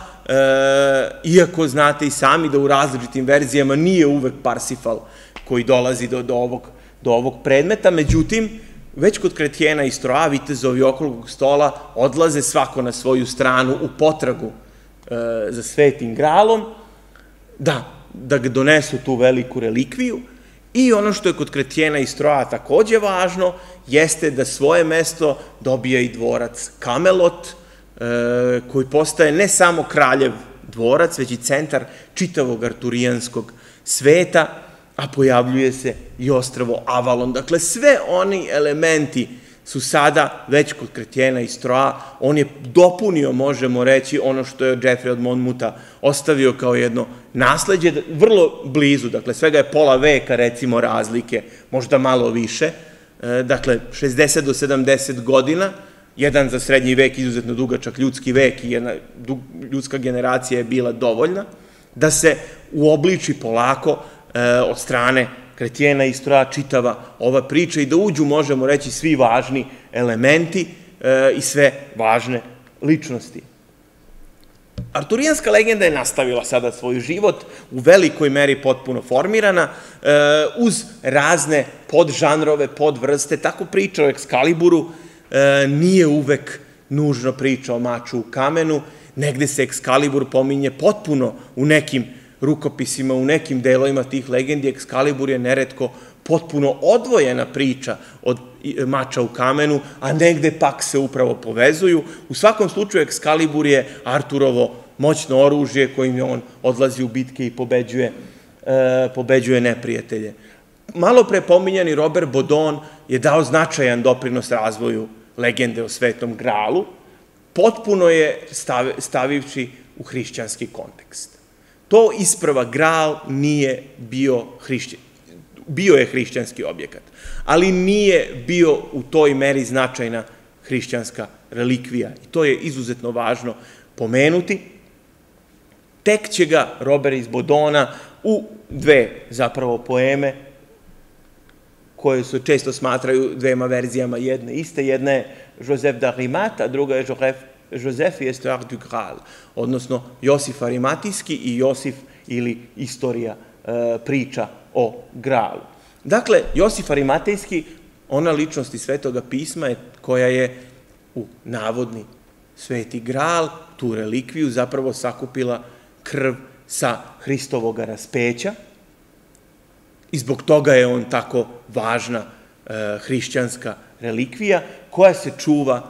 iako znate i sami da u različitim verzijama nije uvek Parsifal koji dolazi do ovog predmeta, međutim, već kod Kretjena iz Troja, vitezovi okruglog stola odlaze svako na svoju stranu u potragu za svetim gralom, da ga donesu tu veliku relikviju. I ono što je kod Kretjena iz Troja takođe važno, jeste da svoje mesto dobija i dvorac Kamelot, koji postaje ne samo kraljev dvorac, već i centar čitavog arturijanskog sveta, a pojavljuje se i ostrvo Avalon. Dakle, sve oni elementi su sada već kod Kretjena iz Troja. On je dopunio, možemo reći, ono što je Geoffrey od Monmouta ostavio kao jedno nasleđe, vrlo blizu, dakle, svega je pola veka, recimo, razlike, možda malo više, dakle, 60 do 70 godina, jedan za srednji vek, izuzetno dugačak ljudski vek i jedna ljudska generacija je bila dovoljna, da se uobliči polako od strane Kretjena iz Troja čitava ova priča i da uđu, možemo reći, svi važni elementi i sve važne ličnosti. Arturijanska legenda je nastavila sada svoj život, u velikoj meri potpuno formirana, uz razne podžanrove, podvrste, tako priča o Ekskaliburu nije uvek nužno priča o maču u kamenu, negde se Ekskalibur pominje potpuno u nekim rukopisima, u nekim delovima tih legendi. Ekskalibur je neretko potpuno odvojena priča od mača u kamenu, a negde pak se upravo povezuju. U svakom slučaju Ekskalibur je Arturovo moćno oružje kojim on odlazi u bitke i pobeđuje neprijatelje. Malo pre pominjani Robert Bodon je dao značajan doprinos razvoju legende o Svetom Gralu, potpuno je stavivši u hrišćanski kontekst. To isprva Gral nije bio je hrišćanski objekat, ali nije bio u toj meri značajna hrišćanska relikvija. I to je izuzetno važno pomenuti. Tek će ga Robert iz Bodona u dve zapravo poeme, koje se često smatraju dvema verzijama jedne iste. Jedna je Joseph d'Arimat, a druga je Joseph i Histoire du Graal, odnosno Josif Arimatijski i Josif ili istorija priča o Gralu. Dakle, Josif Arimatejski, ona ličnost iz Svetoga pisma koja je u navodni Sveti Gral, tu relikviju, zapravo sakupila krv sa Hristovoga raspeća i zbog toga je on tako važna hrišćanska relikvija koja se čuva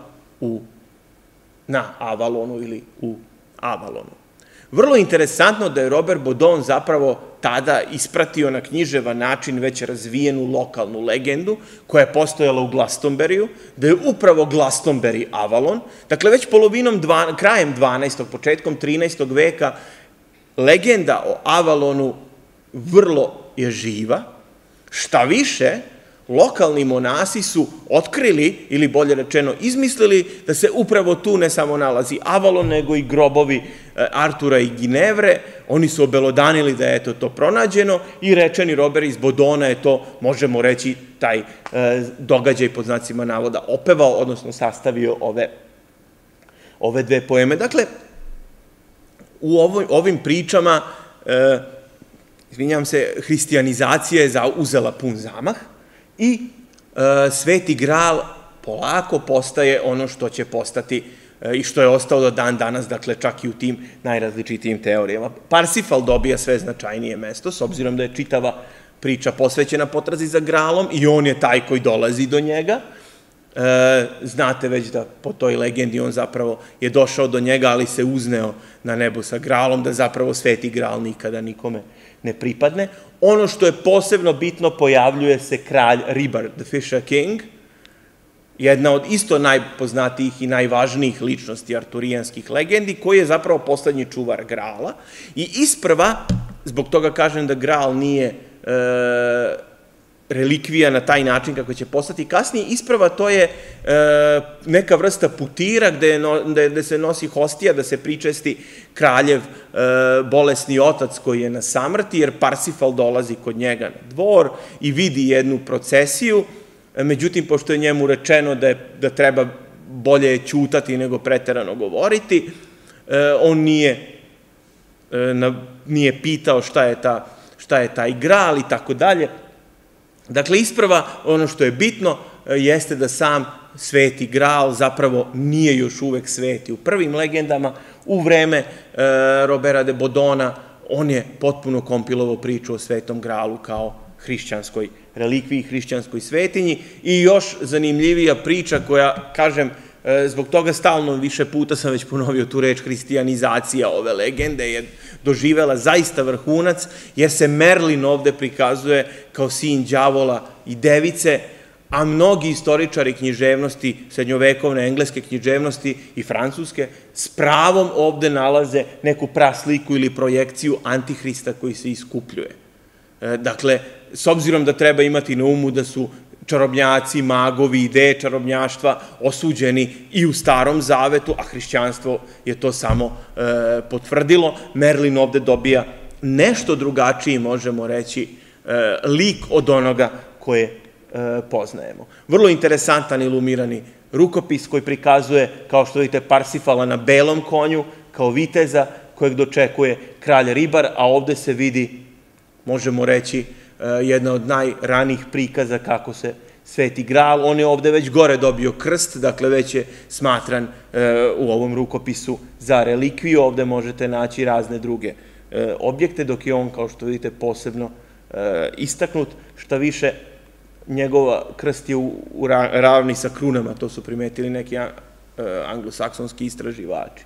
na Avalonu ili u Avalonu. Vrlo interesantno da je Robert Bodon zapravo tada ispratio na književan način već razvijenu lokalnu legendu koja je postojala u Glastonburyu, da je upravo Glastonbury Avalon. Dakle, već krajem 12. početkom 13. veka legenda o Avalonu vrlo je živa. Šta više, lokalni monasi su otkrili, ili bolje rečeno izmislili, da se upravo tu ne samo nalazi Avalon, nego i grobovi Artura i Ginevre. Oni su obelodanili da je to pronađeno i rečeni Robert iz Bodona je to, možemo reći, taj događaj pod znacima navoda opevao, odnosno sastavio ove dve poeme. Dakle, u ovim pričama, izvinjam se, hrišćanizacija je uzela pun zamah i Sveti Gral polako postaje ono što će postati i što je ostalo do dan danas, dakle čak i u tim najrazličitijim teorijama. Parsifal dobija sve značajnije mesto, s obzirom da je čitava priča posvećena potrazi za Gralom i on je taj koji dolazi do njega. Znate već da po toj legendi on zapravo je došao do njega, ali se uzneo na nebo sa Gralom, da zapravo Sveti Gral nikada nikome ne pripadne. Ono što je posebno bitno, pojavljuje se kralj Ribar, the Fisher King, jedna od isto najpoznatijih i najvažnijih ličnosti arturijanskih legendi, koji je zapravo poslednji čuvar Grala. I isprva, zbog toga kažem da Gral nije relikvija na taj način kako će postati kasnije, isprva to je neka vrsta putira gde se nosi hostija, da se pričesti kraljev bolesni otac koji je na samrti, jer Parsifal dolazi kod njega na dvor i vidi jednu procesiju. Međutim, pošto je njemu rečeno da treba bolje ćutati nego preterano govoriti, on nije pitao šta je taj Gral i tako dalje. Dakle, isprva, ono što je bitno, jeste da sam Sveti Gral zapravo nije još uvek sveti. U prvim legendama, u vreme Roberta de Bodona, on je potpuno kompilovao priču o Svetom Gralu kao hrišćanskoj relikviji, hrišćanskoj svetinji. I još zanimljivija priča koja, kažem, zbog toga stalno više puta sam već ponovio tu reč, hrišćanizacija ove legende je doživela zaista vrhunac, jer se Merlin ovde prikazuje kao sin đavola i device, a mnogi istoričari književnosti, srednjovekovne engleske književnosti i francuske, s pravom ovde nalaze neku prasliku ili projekciju Antihrista koji se iskupljuje. Dakle, s obzirom da treba imati na umu da su čarobnjaci, magovi, ideje čarobnjaštva osuđeni i u Starom zavetu, a hrišćanstvo je to samo potvrdilo, Merlin ovde dobija nešto drugačiji, možemo reći, lik od onoga koje poznajemo. Vrlo interesantan ilumirani rukopis koji prikazuje, kao što vidite, Parsifala na belom konju, kao viteza kojeg dočekuje kralj Ribar, a ovde se vidi, možemo reći, jedna od najranijih prikaza kako se Sveti Gral, on je ovde već gore dobio krst, dakle već je smatran u ovom rukopisu za relikviju, ovde možete naći razne druge objekte, dok je on, kao što vidite, posebno istaknut, šta više, njegova krst je u ravni sa krunama, to su primetili neki anglosaksonski istraživači.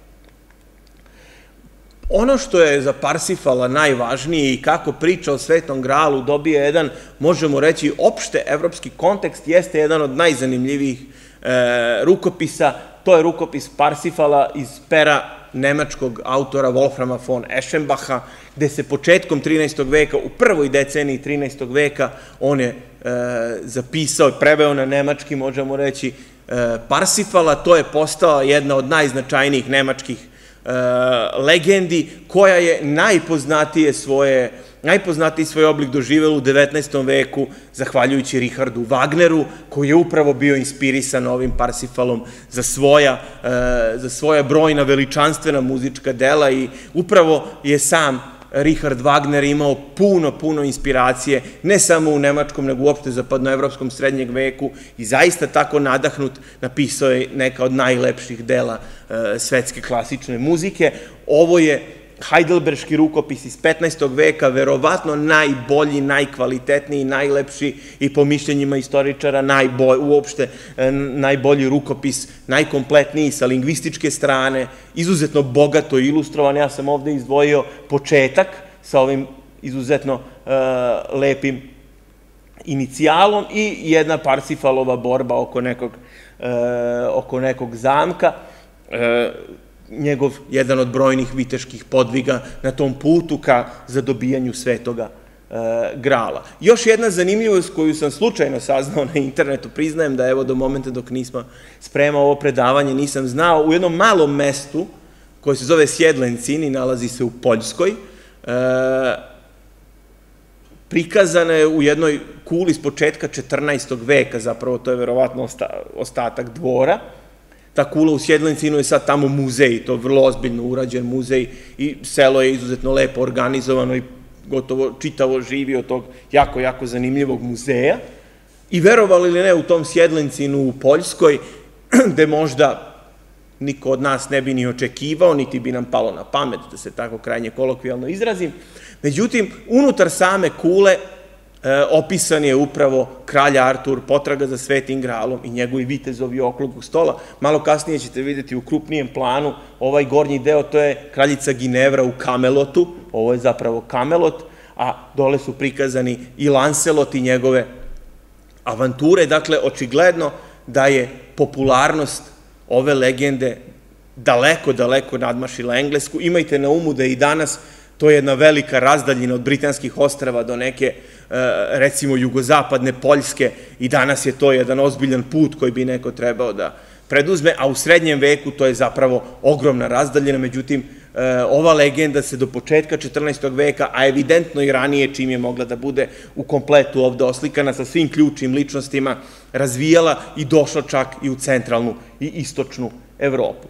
Ono što je za Parsifala najvažnije i kako priča o Svetom Gralu dobije jedan, možemo reći, opšte evropski kontekst, jeste jedan od najzanimljivijih rukopisa, to je rukopis Parsifala iz pera nemačkog autora Wolframa von Eschenbacha, gde se početkom 13. veka, u prvoj deceniji 13. veka, on je zapisao i preveo na nemački, možemo reći, Parsifala. To je postala jedna od najznačajnijih nemačkih legendi, koja je najpoznatiji svoj oblik doživela u 19. veku, zahvaljujući Richardu Wagneru, koji je upravo bio inspirisan ovim Parsifalom za svoja brojna veličanstvena muzička dela i upravo je sam Richard Wagner imao puno inspiracije, ne samo u nemačkom, nego uopšte zapadnoevropskom srednjeg veku i zaista tako nadahnut napisao je neka od najlepših dela svetske klasične muzike. Ovo je Heidelberški rukopis iz 15. veka, verovatno najbolji, najkvalitetniji, najlepši i po mišljenjima istoričara uopšte najbolji rukopis, najkompletniji sa lingvističke strane, izuzetno bogato ilustrovan. Ja sam ovde izdvojio početak sa ovim izuzetno lepim inicijalom i jedna Parsifalova borba oko nekog zamka, njegov jedan od brojnih viteških podviga na tom putu ka zadobijanju Svetoga Grala. Još jedna zanimljivost koju sam slučajno saznao na internetu, priznajem da evo do momenta dok nismo spremao ovo predavanje nisam znao, u jednom malom mestu koje se zove Sjedlencin i nalazi se u Poljskoj, prikazana je u jednoj kuli s početka 14. veka, zapravo to je verovatno ostatak dvora. Ta kula u Sjedlencinu je sad tamo muzej, to je vrlo ozbiljno urađen muzej i selo je izuzetno lepo organizovano i gotovo čitavo živi od tog jako zanimljivog muzeja. I verovali li ne, u tom Sjedlencinu u Poljskoj, gde možda niko od nas ne bi ni očekivao, niti bi nam palo na pamet, da se tako krajnje kolokvijalno izrazim. Međutim, unutar same kule opisan je upravo kralj Artur, potraga za Svetim Gralom i njegovi vitezovi okruglog stola. Malo kasnije ćete vidjeti u krupnijem planu ovaj gornji deo, to je kraljica Ginevra u Kamelotu, ovo je zapravo Kamelot, a dole su prikazani i Lancelot i njegove avanture. Dakle, očigledno da je popularnost ove legende daleko nadmašila englesku. Imajte na umu da i danas to je jedna velika razdaljina od britanskih ostrava do neke, recimo, jugozapadne Poljske i danas je to jedan ozbiljan put koji bi neko trebao da preduzme, a u srednjem veku to je zapravo ogromna razdaljina. Međutim, ova legenda se do početka 14. veka, a evidentno i ranije, čim je mogla da bude u kompletu ovde oslikana sa svim ključnim ličnostima, razvijala i došla čak i u centralnu i istočnu Evropu.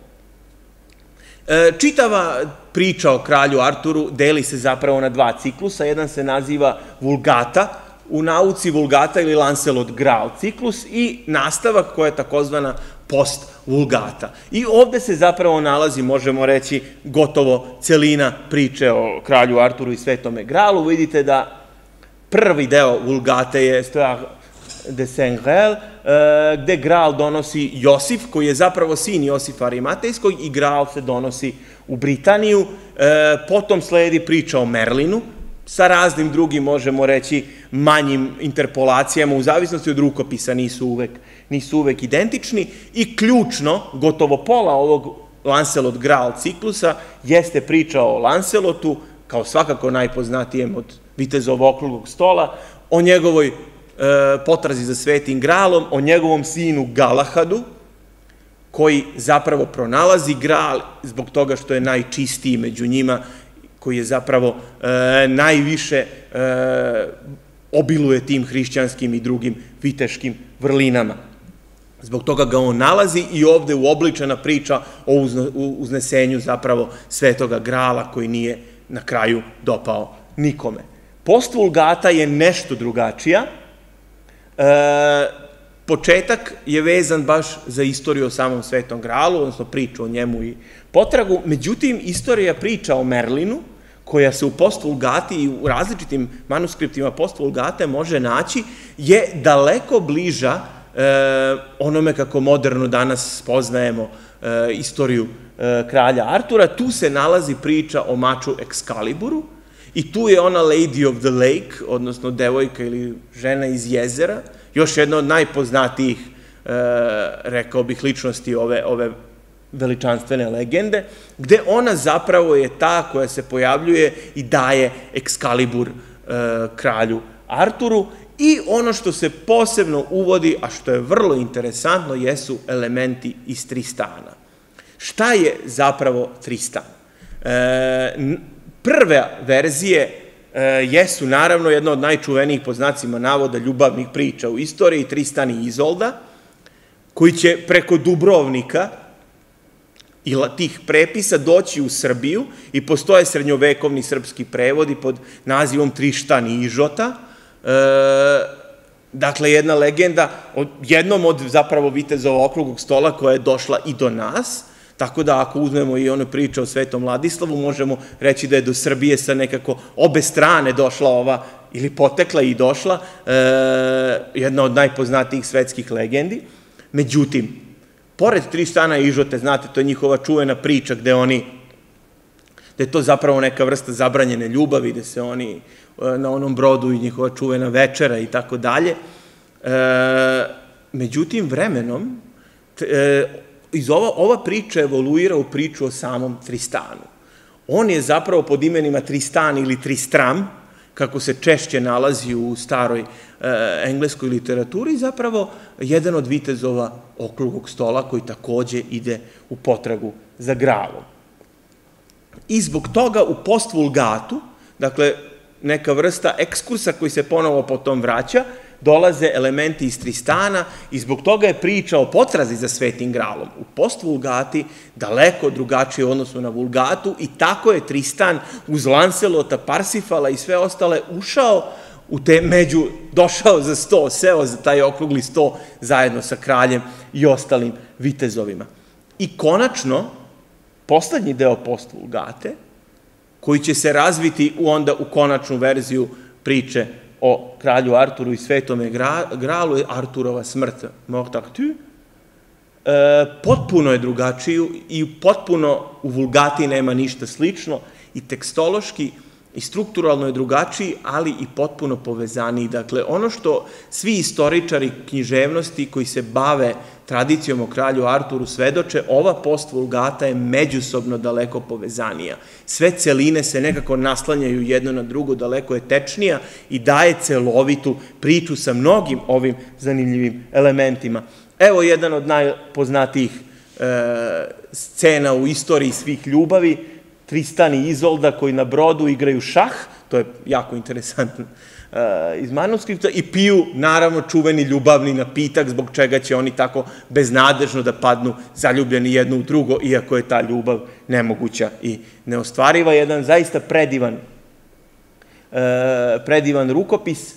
Čitava priča o kralju Arturu deli se zapravo na dva ciklusa. Jedan se naziva Vulgata, u nauci Vulgata ili Lancelot Graal ciklus, i nastavak koja je takozvana post-Vulgata. I ovde se zapravo nalazi, možemo reći, gotovo celina priče o kralju Arturu i Svetome Gralu. Vidite da prvi deo Vulgate je de Saint-Graal, gde Graal donosi Josif, koji je zapravo sin Josifa Arimatejskog, i Graal se donosi u Britaniju. Potom sledi priča o Merlinu, sa raznim drugim, možemo reći, manjim interpolacijama, u zavisnosti od rukopisa nisu uvek identični. I ključno, gotovo pola ovog Lancelot Graal ciklusa, jeste priča o Lancelotu, kao svakako najpoznatijem od vitezova okruglog stola, o njegovoj potrazi za Svetim Graalom, o njegovom sinu Galahadu, koji zapravo pronalazi Graal zbog toga što je najčistiji među njima, koji je zapravo najviše obiluje tim hrišćanskim i drugim viteškim vrlinama. Zbog toga ga on nalazi i ovde uobličena priča o uznesenju zapravo Svetoga Grala koji nije na kraju dopao nikome. Post Vulgata je nešto drugačija. Početak je vezan baš za istoriju o samom Svetom Gralu, odnosno priču o njemu i potragu. Međutim, istorija priča o Merlinu, koja se u Post Vulgati i u različitim manuskriptima Post Vulgate može naći, je daleko bliža onome kako moderno danas poznajemo istoriju kralja Artura. Tu se nalazi priča o maču Excaliburu i tu je ona Lady of the Lake, odnosno devojka ili žena iz jezera, još jedna od najpoznatijih, rekao bih, ličnosti ove veličanstvene legende, gde ona zapravo je ta koja se pojavljuje i daje Excalibur kralju Arturu. I ono što se posebno uvodi, a što je vrlo interesantno, jesu elementi iz Tristana. Šta je zapravo Tristan? Prve verzije jesu naravno jedna od najčuvenijih, po znacima navoda, ljubavnih priča u istoriji, Tristan i Izolda, koji će preko Dubrovnika i tih prepisa doći u Srbiju i postoje srednjovekovni srpski prevodi pod nazivom Trištan i Ižota. Dakle, jedna legenda o jednom od zapravo vitezova okruglog stola koja je došla i do nas, tako da ako uzmemo i ono priče o Svetom Vladislavu, možemo reći da je do Srbije sa nekako obe strane došla ova, ili potekla i došla, jedna od najpoznatijih svetskih legendi. Međutim, pored Trištana i Ižote, znate, to je njihova čuvena priča gde je to zapravo neka vrsta zabranjene ljubavi, gde se oni na onom brodu i njihova čuvena večera i tako dalje. Međutim, vremenom, ova priča evoluira u priču o samom Tristanu. On je zapravo pod imenima Tristan ili Tristram, kako se češće nalazi u staroj engleskoj literaturi, zapravo jedan od vitezova okruglog stola koji takođe ide u potragu za Gralom. I zbog toga u Post Vulgatu, dakle, neka vrsta ekskursa koji se ponovo potom vraća, dolaze elementi iz Tristana i zbog toga je priča o potrazi za Svetim Gralom u Post Vulgati daleko drugačije u odnosu na Vulgatu i tako je Tristan uz Lancelota, Parsifala i sve ostale ušao u te došao za sto, seo za taj okrugli sto zajedno sa kraljem i ostalim vitezovima. I konačno, poslednji deo Post Vulgate, koji će se razviti onda u konačnu verziju priče o kralju Arturu i Svetome Gralu, je Arturova smrt, Mort Arthur, potpuno je drugačiju i potpuno u Vulgati nema ništa slično i tekstološki i strukturalno je drugačiji, ali i potpuno povezaniji. Dakle, ono što svi istoričari književnosti koji se bave tradicijom o kralju Arturu svedoče, ova Post Vulgata je međusobno daleko povezanija. Sve celine se nekako naslanjaju jedno na drugo, daleko je tečnija i daje celovitu priču sa mnogim ovim zanimljivim elementima. Evo jedan od najpoznatijih scena u istoriji svih ljubavi, Tristan i Izolda koji na brodu igraju šah, to je jako interesantno iz manuskripta, i piju, naravno, čuveni ljubavni napitak, zbog čega će oni tako beznadežno da padnu zaljubljeni jedno u drugo, iako je ta ljubav nemoguća i neostvariva. Jedan zaista predivan rukopis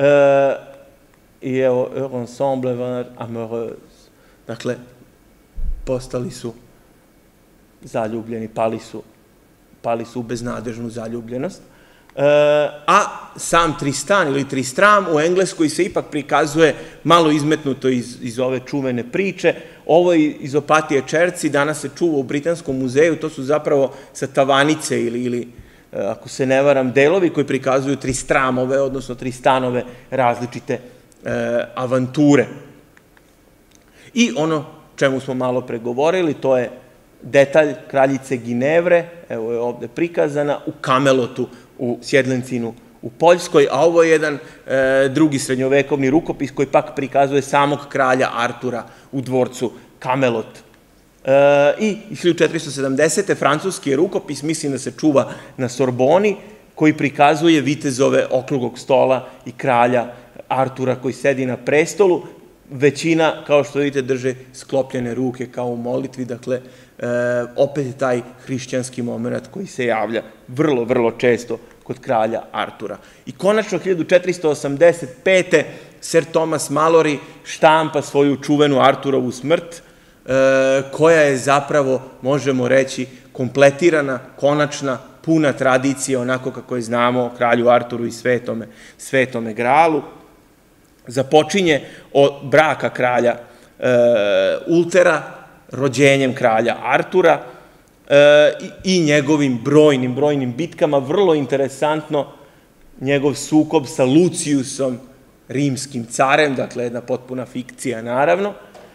i evo, ensemble amoureuse. Dakle, postali su zaljubljeni, pali su u beznadežnu zaljubljenost. A sam Tristan ili Tristram u engleskoj se ipak prikazuje malo izmetnuto iz ove čuvene priče. Ovo je iz Opatije Čerci, danas se čuva u Britanskom muzeju, to su zapravo sa tavanice ili ako se ne varam, delovi koji prikazuju Tristramove, odnosno Tristanove različite avanture. I ono čemu smo malo pregovorili, to je detalj kraljice Ginevre, evo je ovde prikazana, u Kamelotu u Sjedlencinu u Poljskoj, a ovo je jedan drugi srednjovekovni rukopis koji pak prikazuje samog kralja Artura u dvorcu Kamelot. I 1470. francuski je rukopis, mislim da se čuva na Sorboni, koji prikazuje vitezove okruglog stola i kralja Artura koji sedi na prestolu. većina, kao što vidite, drže sklopljene ruke kao u molitvi, dakle, opet je taj hrišćanski moment koji se javlja vrlo, vrlo često kod kralja Artura. I konačno 1485. Sir Thomas Malory štampa svoju čuvenu Arturovu smrt, koja je zapravo, možemo reći, kompletirana, konačna, puna tradicija, onako kako je znamo o kralju Arturu i Svetome Gralu. Započinje od braka kralja Ultera, rođenjem kralja Artura i njegovim brojnim bitkama. Vrlo interesantno, njegov sukob sa Luciusom, rimskim carem, dakle jedna potpuna fikcija naravno.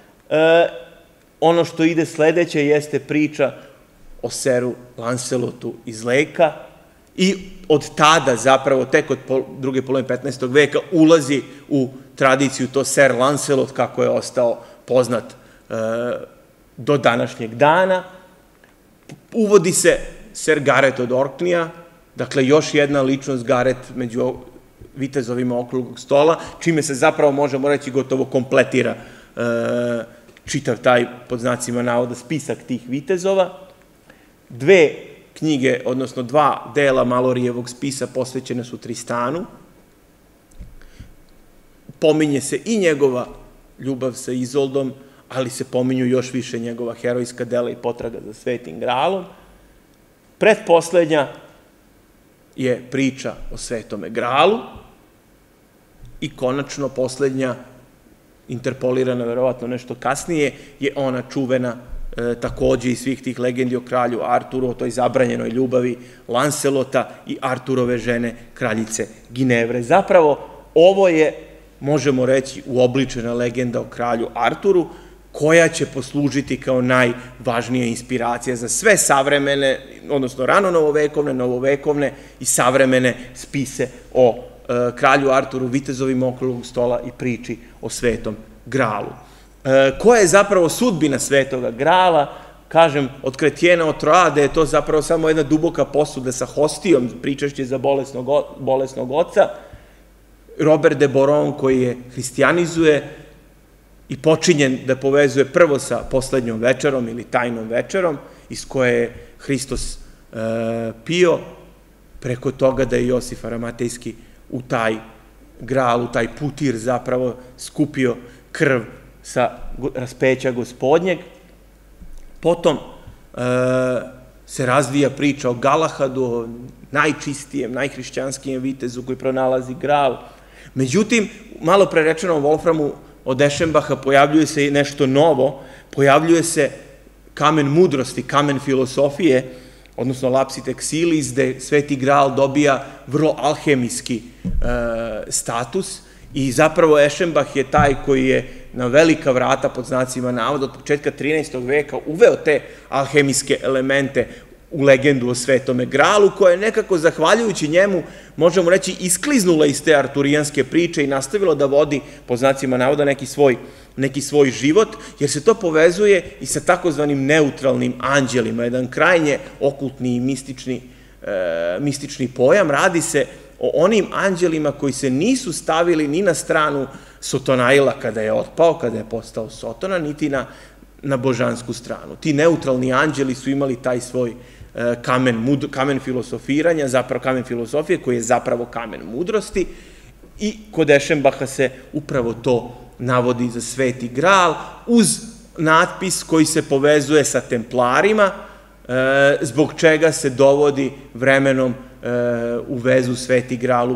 Ono što ide sledeće jeste priča o Seru Lancelotu iz Lejka i od tada zapravo, tek od druge polovine 15. veka, ulazi u tradiciju to Ser Lancelot, kako je ostao poznat do današnjeg dana. Uvodi se Ser Gareth od Orkneya, dakle još jedna ličnost Gareth među vitezovima okruglog stola, čime se zapravo, možemo reći, gotovo kompletira čitav taj, pod znacima navoda, spisak tih vitezova. Dve knjige, odnosno dva dela Maloryjevog spisa posvećene su Tristanu. Pominje se i njegova ljubav sa Izoldom, ali se pominju još više njegova herojska dela i potraga za Svetim Gralom. Pretposlednja je priča o Svetome Gralu i konačno poslednja, interpolirana verovatno nešto kasnije, je ona čuvena takođe iz svih tih legendi o kralju Arturu, o toj zabranjenoj ljubavi Lancelota i Arturove žene, kraljice Ginevre. Zapravo, ovo je, možemo reći, uobličena legenda o kralju Arturu, koja će poslužiti kao najvažnija inspiracija za sve savremene, odnosno rano novovekovne i savremene spise o kralju Arturu, vitezovima okruglog stola i priči o Svetom Gralu. Koja je zapravo sudbina Svetoga Grala? Kažem, od Kretijena od Troade je to zapravo samo jedna duboka posuda sa hostijom, pričašće za bolesnog oca. Robert de Boron, koji je hristijanizuje i počinjen da povezuje prvo sa poslednjom večerom ili tajnom večerom, iz koje je Hristos pio, preko toga da je Josif Aramatejski u taj gral, u taj putir zapravo skupio krv sa raspeća Gospodnjeg. Potom se razvija priča o Galahadu, o najčistijem, najhrišćanskijem vitezu koji pronalazi gral. Međutim, malo pre rečenom Wolframu od Eschenbacha pojavljuje se nešto novo, pojavljuje se kamen mudrosti, kamen filosofije, odnosno lapsit exilis, gde Sveti Gral dobija vrlo alhemijski status i zapravo Eschenbach je taj koji je na velika vrata, pod znacima navoda, od početka 13. veka uveo te alhemijske elemente u legendu o Svetome Gralu, koja je nekako, zahvaljujući njemu, možemo reći, iskliznula iz te arturijanske priče i nastavila da vodi, pod znacima navoda, neki svoj život, jer se to povezuje i sa takozvanim neutralnim anđelima, jedan krajnje okultni i mistični pojam. Radi se o onim anđelima koji se nisu stavili ni na stranu Sotonaila kada je otpao, kada je postao Sotona, niti na božansku stranu. Ti neutralni anđeli su imali taj svoj kamen filosofiranja, zapravo kamen filosofije, koji je zapravo kamen mudrosti, i kod Eschenbacha se upravo to navodi za Sveti Gral, uz natpis koji se povezuje sa templarima, zbog čega se dovodi vremenom u vezu Sveti Gral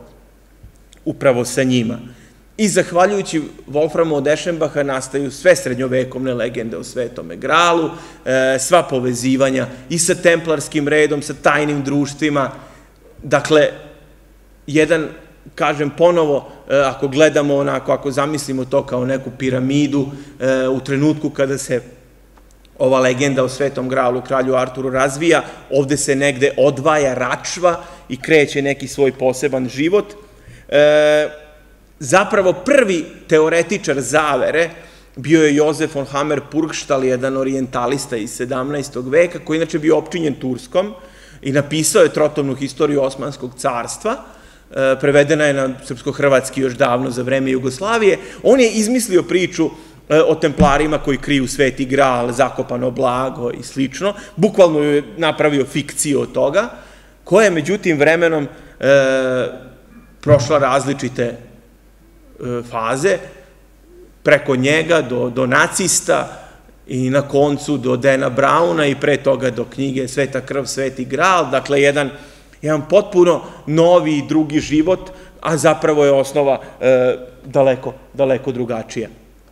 upravo sa njima. I zahvaljujući Wolframu od Eschenbacha nastaju sve srednjovekovne legende o Svetome Gralu, sva povezivanja i sa templarskim redom, sa tajnim društvima. Dakle, jedan, kažem ponovo, ako gledamo onako, ako zamislimo to kao neku piramidu, u trenutku kada se ova legenda o Svetom Gralu, kralju Arturu, razvija, ovde se negde odvaja račva i kreće neki svoj poseban život. Zapravo prvi teoretičar zavere bio je Josef von Hammer-Purgstall, jedan orijentalista iz 17. veka, koji inače bio opčinjen Turskom i napisao je trotomnu historiju Osmanskog carstva, prevedena je na srpsko-hrvatski još davno za vreme Jugoslavije. On je izmislio priču o templarima koji kriju Sveti Gral, zakopano blago i slično. Bukvalno je napravio fikciju od toga, koja je međutim vremenom prošla različite faze, preko njega do nacista i na koncu do Dana Brauna i pre toga do knjige Sveta krv, Sveti Gral. Dakle, jedan potpuno novi i drugi život, a zapravo je osnova daleko drugačija.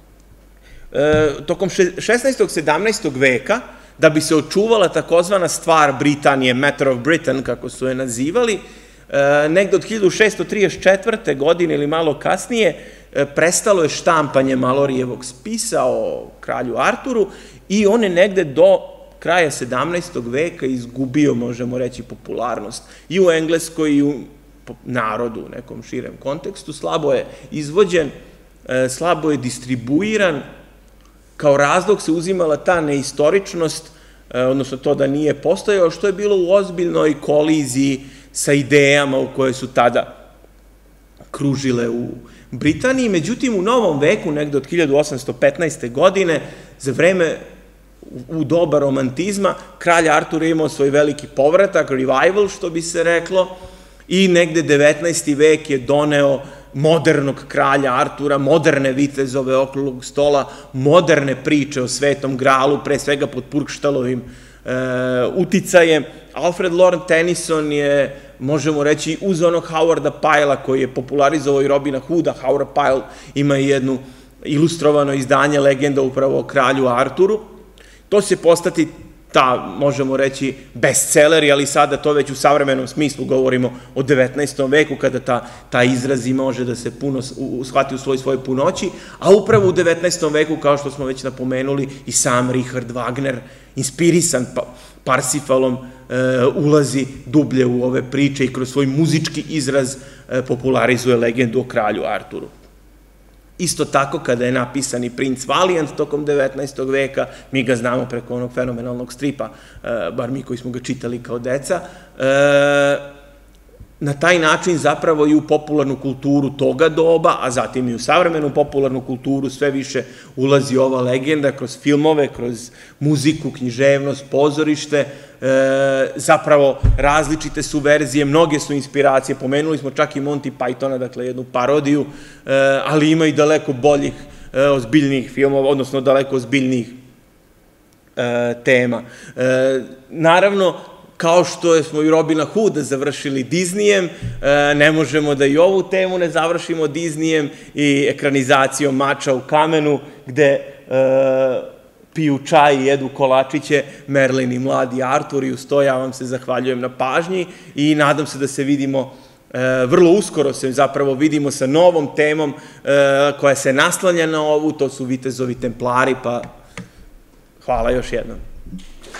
Tokom 16. 17. veka, da bi se očuvala takozvana stvar Britanije, Matter of Britain, kako su je nazivali, negde od 1634. godine ili malo kasnije, prestalo je štampanje Malorijevog spisa o kralju Arturu i on je negde do kraja 17. veka izgubio, možemo reći, popularnost i u Engleskoj i u narodu u nekom širem kontekstu. Slabo je izvođen, slabo je distribuiran. Kao razlog se uzimala ta neistoričnost, odnosno to da nije postojao, što je bilo u ozbiljnoj koliziji sa idejama u koje su tada kružile u Britaniji. Međutim, u novom veku, negde od 1815. godine, za vreme u doba romantizma, kralj Artur je imao svoj veliki povratak, revival, što bi se reklo, i negde 19. vek je doneo modernog kralja Artura, moderne vitezove okruglog stola, moderne priče o Svetom Gralu, pre svega pod Purgštalovim uticajem. Alfred Lord Tennyson je, možemo reći, uz onog Howarda Pyle-a koji je popularizovao i Robina Hooda. Howard Pyle ima i jednu ilustrovano izdanje legenda upravo o kralju Arturu. To će postati možemo reći, bestselleri, ali sada to već u savremenom smislu govorimo o 19. veku, kada ta izraz može da se puno shvati u svojoj punoći, a upravo u 19. veku, kao što smo već napomenuli, i sam Richard Wagner, inspirisan Parsifalom, ulazi dublje u ove priče i kroz svoj muzički izraz popularizuje legendu o kralju Arturu. Isto tako, kada je napisan i Prince Valiant tokom 19. veka, mi ga znamo preko onog fenomenalnog stripa, bar mi koji smo ga čitali kao deca, na taj način zapravo i u popularnu kulturu toga doba, a zatim i u savremenu popularnu kulturu sve više ulazi ova legenda kroz filmove, kroz muziku, književnost, pozorište, zapravo različite su verzije, mnoge su inspiracije, pomenuli smo čak i Monty Pythona, dakle jednu parodiju, ali ima i daleko boljih, ozbiljnijih filmova, odnosno daleko ozbiljnijih tema. Naravno, kao što smo i Robina Hooda završili Disneyem, ne možemo da i ovu temu ne završimo Disneyem i ekranizacijom Mača u kamenu, gde piju čaj i jedu kolačiće Merlin i mladi Artur, i uz to ja vam se zahvaljujem na pažnji i nadam se da se vidimo vrlo uskoro, se zapravo vidimo sa novom temom koja se naslanja na ovu, to su Vitezovi templari, pa hvala još jednom.